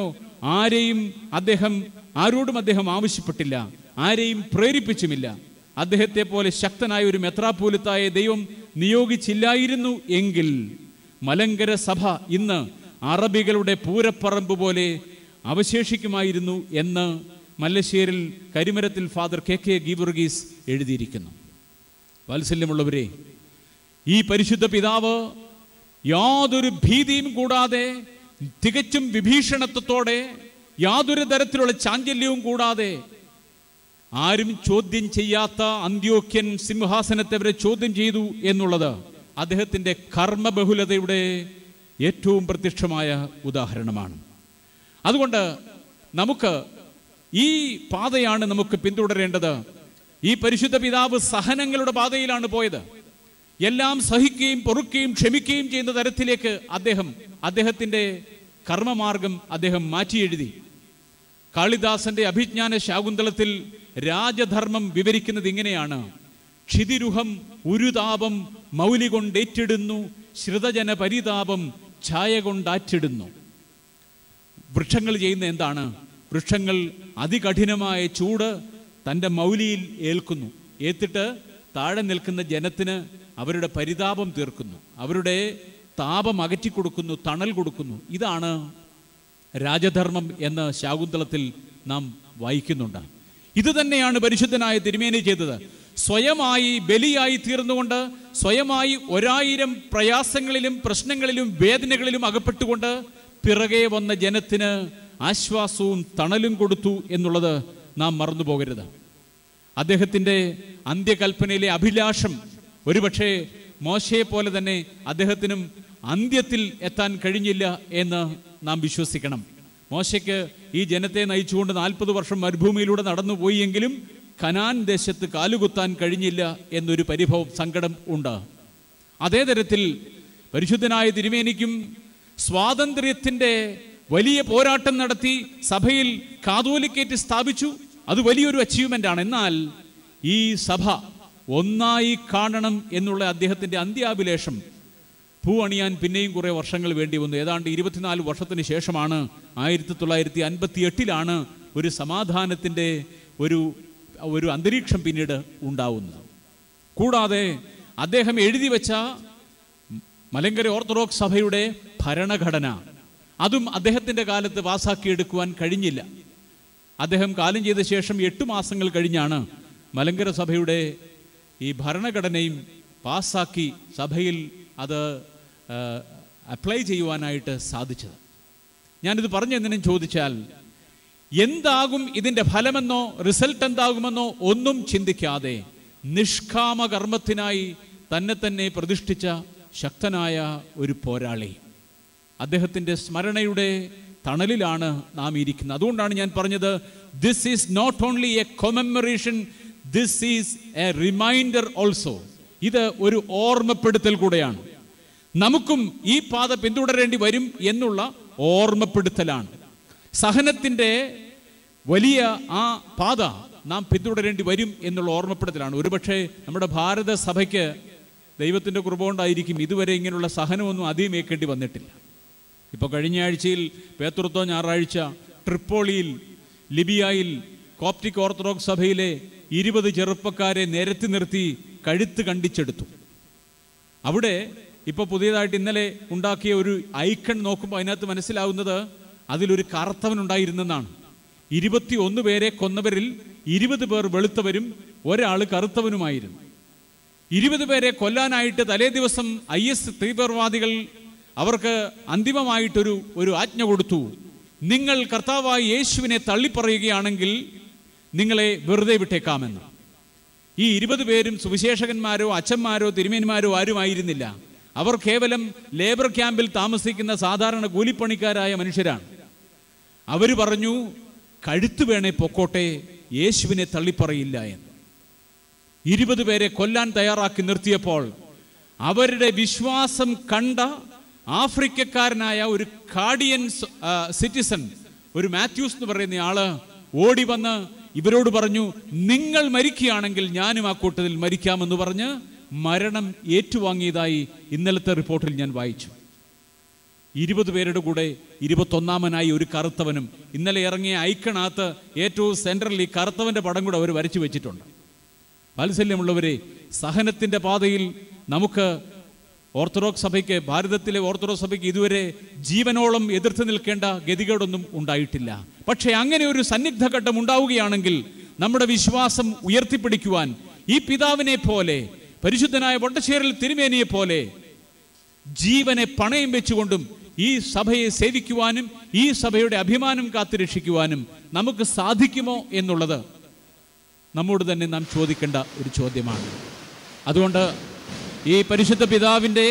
ആരോടും അദ്ദേഹം ആവശ്യപ്പെട്ടില്ല, ആരെയും പ്രേരിപ്പിച്ചുമില്ല. അദ്ദേഹത്തെ പോലെ ശക്തനായ ഒരു മെത്രാപ്പോലിത്തായ ദൈവം നിയോഗിച്ചില്ലായിരുന്നു എങ്കിൽ മലങ്കര സഭ ഇന്ന് അറബികളുടെ പൂരപ്പറമ്പ് പോലെ അവശേഷിക്കുമായിരുന്നു എന്ന് മല്ലശ്ശേരിൽ കരിമരത്തിൽ ഫാദർ KK ഗീവർഗീസ് എഴുതിയിരിക്കുന്നു. വാത്സല്യമുള്ളവരെ, ഈ പരിശുദ്ധ പിതാവ് യാതൊരു ഭീതിയും കൂടാതെ, തികച്ചും വിഭീഷണത്വത്തോടെ, യാതൊരു തരത്തിലുള്ള ചാഞ്ചല്യവും കൂടാതെ, ആരും ചോദ്യം ചെയ്യാത്ത അന്ത്യോക്യൻ സിംഹാസനത്തെ അവരെ ചോദ്യം ചെയ്തു എന്നുള്ളത് അദ്ദേഹത്തിൻ്റെ കർമ്മബഹുലതയുടെ ഏറ്റവും പ്രത്യക്ഷമായ ഉദാഹരണമാണ്. അതുകൊണ്ട് നമുക്ക് ഈ പാതയാണ് നമുക്ക് പിന്തുടരേണ്ടത്. ഈ പരിശുദ്ധ പിതാവ് സഹനങ്ങളുടെ പാതയിലാണ് പോയത്. എല്ലാം സഹിക്കുകയും പൊറുക്കുകയും ക്ഷമിക്കുകയും ചെയ്യുന്ന തരത്തിലേക്ക് അദ്ദേഹത്തിൻ്റെ കർമ്മമാർഗം അദ്ദേഹം മാറ്റിയെഴുതി. കാളിദാസന്റെ അഭിജ്ഞാന ശാകുന്തളത്തിൽ രാജധർമ്മം വിവരിക്കുന്നത് ഇങ്ങനെയാണ്: ക്ഷിതിരുഹം ഉരുതാപം മൗലി കൊണ്ടേറ്റിടുന്നു, ശ്രുതജന പരിതാപം ഛായ കൊണ്ടാറ്റിടുന്നു. വൃക്ഷങ്ങൾ ചെയ്യുന്ന എന്താണ്? വൃക്ഷങ്ങൾ അതികഠിനമായ ചൂട് തൻ്റെ മൗലിയിൽ ഏൽക്കുന്നു. ഏത്തിട്ട് താഴെ നിൽക്കുന്ന ജനത്തിന് അവരുടെ പരിതാപം തീർക്കുന്നു, അവരുടെ താപം അകറ്റിക്കൊടുക്കുന്നു, തണൽ കൊടുക്കുന്നു. ഇതാണ് രാജധർമ്മം എന്ന് ശാകുന്തളത്തിൽ നാം വായിക്കുന്നുണ്ട്. ഇത് തന്നെയാണ് പരിശുദ്ധനായ തിരുമേനി ചെയ്തത്. സ്വയമായി ബലിയായി തീർന്നുകൊണ്ട്, സ്വയമായി 1000 പ്രയാസങ്ങളിലും പ്രശ്നങ്ങളിലും വേദനകളിലും അകപ്പെട്ടുകൊണ്ട് പിറകെ വന്ന ജനത്തിന് ആശ്വാസവും തണലും കൊടുത്തു എന്നുള്ളത് നാം മറന്നു പോകരുത്. അദ്ദേഹത്തിൻ്റെ അന്ത്യകൽപ്പനയിലെ അഭിലാഷം ഒരുപക്ഷെ മോശയെ പോലെ തന്നെ അദ്ദേഹത്തിനും അന്ത്യത്തിൽ എത്താൻ കഴിഞ്ഞില്ല എന്ന് നാം വിശ്വസിക്കണം. മോശയ്ക്ക് ഈ ജനത്തെ നയിച്ചുകൊണ്ട് 40 വർഷം മരുഭൂമിയിലൂടെ നടന്നുപോയി എങ്കിലും കനാൻ ദേശത്ത് കാലുകുത്താൻ കഴിഞ്ഞില്ല എന്നൊരു പരിഭവം, സങ്കടം ഉണ്ട്. അതേ തരത്തിൽ പരിശുദ്ധനായ തിരുമേനിക്കും സ്വാതന്ത്ര്യത്തിൻ്റെ വലിയ പോരാട്ടം നടത്തി സഭയിൽ കാതോലിക്കേറ്റ് സ്ഥാപിച്ചു. അത് വലിയൊരു അച്ചീവ്മെൻ്റ് ആണ്. എന്നാൽ ഈ സഭ ഒന്നായി കാണണം എന്നുള്ള അദ്ദേഹത്തിൻ്റെ അന്ത്യാഭിലേഷം പൂവണിയാൻ പിന്നെയും കുറേ വർഷങ്ങൾ വേണ്ടി വന്നു. ഏതാണ്ട് 24 വർഷത്തിന് ശേഷമാണ് 1958 ഒരു സമാധാനത്തിൻ്റെ ഒരു അന്തരീക്ഷം പിന്നീട് ഉണ്ടാവുന്നത്. കൂടാതെ അദ്ദേഹം എഴുതി വെച്ച മലങ്കര ഓർത്തഡോക്സ് സഭയുടെ ഭരണഘടന, അതും അദ്ദേഹത്തിൻ്റെ കാലത്ത് പാസാക്കിയെടുക്കുവാൻ കഴിഞ്ഞില്ല. അദ്ദേഹം കാലം ചെയ്ത ശേഷം 8 മാസങ്ങൾ കഴിഞ്ഞാണ് മലങ്കര സഭയുടെ ഈ ഭരണഘടനയും പാസാക്കി സഭയിൽ അത് അപ്ലൈ ചെയ്യുവാനായിട്ട് സാധിച്ചത്. ഞാനിത് പറഞ്ഞെന്തിനും ചോദിച്ചാൽ, എന്താകും ഇതിൻ്റെ ഫലമെന്നോ റിസൾട്ട് എന്താകുമെന്നോ ഒന്നും ചിന്തിക്കാതെ നിഷ്കാമ കർമ്മത്തിനായി തന്നെ പ്രതിഷ്ഠിച്ച ശക്തനായ ഒരു പോരാളി. അദ്ദേഹത്തിൻ്റെ സ്മരണയുടെ തണലിലാണ് നാം ഇരിക്കുന്നത്. അതുകൊണ്ടാണ് ഞാൻ പറഞ്ഞത്, this is not only a commemoration, this is a reminder also. ഇത് ഒരു ഓർമ്മപ്പെടുത്തൽ കൂടെയാണ്. നമുക്കും ഈ പാത പിന്തുടരേണ്ടി വരും എന്നുള്ള ഓർമ്മപ്പെടുത്തലാണ്. സഹനത്തിൻ്റെ വലിയ ആ പാത നാം പിന്തുടരേണ്ടി വരും എന്നുള്ള ഓർമ്മപ്പെടുത്തലാണ്. ഒരുപക്ഷെ നമ്മുടെ ഭാരത സഭയ്ക്ക് ദൈവത്തിൻ്റെ കൃപ കൊണ്ടായിരിക്കും ഇതുവരെ ഇങ്ങനെയുള്ള സഹനമൊന്നും അധികം ഏൽക്കേണ്ടി വന്നിട്ടില്ല. ഇപ്പോൾ കഴിഞ്ഞ ആഴ്ചയിൽ പേതൃത്വ ഞായറാഴ്ച ട്രിപ്പോളിയിൽ ലിബിയയിൽ കോപ്റ്റിക് ഓർത്തഡോക്സ് സഭയിലെ 20 ചെറുപ്പക്കാരെ നിരത്തി നിർത്തി കഴുത്ത് കണ്ടിച്ചെടുത്തു. അവിടെ ഇപ്പോൾ പുതിയതായിട്ട് ഇന്നലെ ഉണ്ടാക്കിയ ഒരു ഐക്കൺ നോക്കുമ്പോൾ അതിനകത്ത് മനസ്സിലാവുന്നത് അതിലൊരു കറുത്തവനുണ്ടായിരുന്നെന്നാണ്. 21 പേരെ കൊന്നവരിൽ 20 പേർ വെളുത്തവരും ഒരാൾ കറുത്തവനുമായിരുന്നു. 20 പേരെ കൊല്ലാനായിട്ട് തലേ ദിവസം IS തീവ്രവാദികൾ അവർക്ക് അന്തിമമായിട്ടൊരു ആജ്ഞ കൊടുത്തു. നിങ്ങൾ കർത്താവായ യേശുവിനെ തള്ളിപ്പറയുകയാണെങ്കിൽ നിങ്ങളെ വെറുതെ വിട്ടേക്കാമെന്ന്. ഈ 20 പേരും സുവിശേഷകന്മാരോ അച്ഛന്മാരോ തിരുമേന്മാരോ ആരുമായിരുന്നില്ല. അവർ കേവലം ലേബർ ക്യാമ്പിൽ താമസിക്കുന്ന സാധാരണ കൂലിപ്പണിക്കാരായ മനുഷ്യരാണ്. അവർ പറഞ്ഞു, കഴുത്ത് വേണേ പൊക്കോട്ടെ, യേശുവിനെ തള്ളിപ്പറയില്ല എന്ന്. 20 പേരെ കൊല്ലാൻ തയ്യാറാക്കി നിർത്തിയപ്പോൾ അവരുടെ വിശ്വാസം കണ്ട ആഫ്രിക്കക്കാരനായ ഒരു കാർഡിയൻ സിറ്റിസൺ, ഒരു മാത്യൂസ് എന്ന് പറയുന്ന ആള് ഓടി വന്ന് ഇവരോട് പറഞ്ഞു, നിങ്ങൾ മരിക്കുകയാണെങ്കിൽ ഞാനും ആ കൂട്ടത്തിൽ മരിക്കാമെന്ന് പറഞ്ഞ് മരണം ഏറ്റുവാങ്ങിയതായി ഇന്നലത്തെ റിപ്പോർട്ടിൽ ഞാൻ വായിച്ചു. 20 പേരുടെ കൂടെ 21ാമനായി ഒരു കറുത്തവനും. ഇന്നലെ ഇറങ്ങിയ ഐക്കണകത്ത് ഏറ്റവും സെൻട്രൽ ഈ കറുത്തവന്റെ പടം കൂടെ അവർ വരച്ചു വെച്ചിട്ടുണ്ട്. വാത്സല്യമുള്ളവരെ, സഹനത്തിൻ്റെ പാതയിൽ നമുക്ക് ഓർത്തഡോക്സ് സഭയ്ക്ക്, ഭാരതത്തിലെ ഓർത്തഡോക്സ് സഭയ്ക്ക് ഇതുവരെ ജീവനോളം എതിർത്ത് നിൽക്കേണ്ട ഗതികേടൊന്നും ഉണ്ടായിട്ടില്ല. പക്ഷേ അങ്ങനെ ഒരു സന്നിഗ്ധ ഘട്ടം ഉണ്ടാവുകയാണെങ്കിൽ നമ്മുടെ വിശ്വാസം ഉയർത്തിപ്പിടിക്കുവാൻ ഈ പിതാവിനെ പോലെ, പരിശുദ്ധനായ വട്ടശ്ശേരിൽ തിരുമേനിയെ പോലെ ജീവനെ പണയം വെച്ചുകൊണ്ടും ഈ സഭയെ സേവിക്കുവാനും ഈ സഭയുടെ അഭിമാനം കാത്തുരക്ഷിക്കുവാനും നമുക്ക് സാധിക്കുമോ എന്നുള്ളത് നമ്മോട് തന്നെ നാം ചോദിക്കേണ്ട ഒരു ചോദ്യമാണ്. അതുകൊണ്ട് ഈ പരിശുദ്ധ പിതാവിൻ്റെ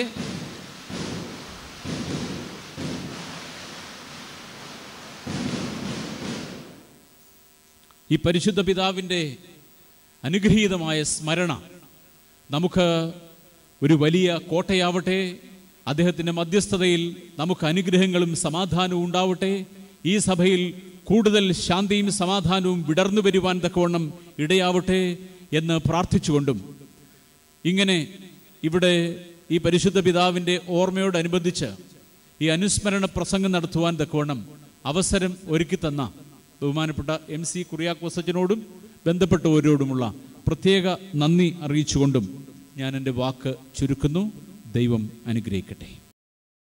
അനുഗ്രഹീതമായ സ്മരണ നമുക്ക് ഒരു വലിയ കോട്ടയാവട്ടെ. അദ്ദേഹത്തിൻ്റെ മധ്യസ്ഥതയിൽ നമുക്ക് അനുഗ്രഹങ്ങളും സമാധാനവും ഉണ്ടാവട്ടെ. ഈ സഭയിൽ കൂടുതൽ ശാന്തിയും സമാധാനവും വിടർന്നു വരുവാൻ തക്കവണ്ണം ഇടയാവട്ടെ എന്ന് പ്രാർത്ഥിച്ചുകൊണ്ടും, ഇങ്ങനെ ഇവിടെ ഈ പരിശുദ്ധ പിതാവിൻ്റെ ഓർമ്മയോടനുബന്ധിച്ച് ഈ അനുസ്മരണ പ്രസംഗം നടത്തുവാൻ തക്കവണ്ണം അവസരം ഒരുക്കി തന്ന ബഹുമാനപ്പെട്ട MC കുറിയാക്കോസ് അച്ഛനോടും ബന്ധപ്പെട്ടവരോടുമുള്ള പ്രത്യേക നന്ദി അറിയിച്ചുകൊണ്ടും ഞാൻ എൻ്റെ വാക്ക് ചുരുക്കുന്നു. ദൈവം അനുഗ്രഹിക്കട്ടെ.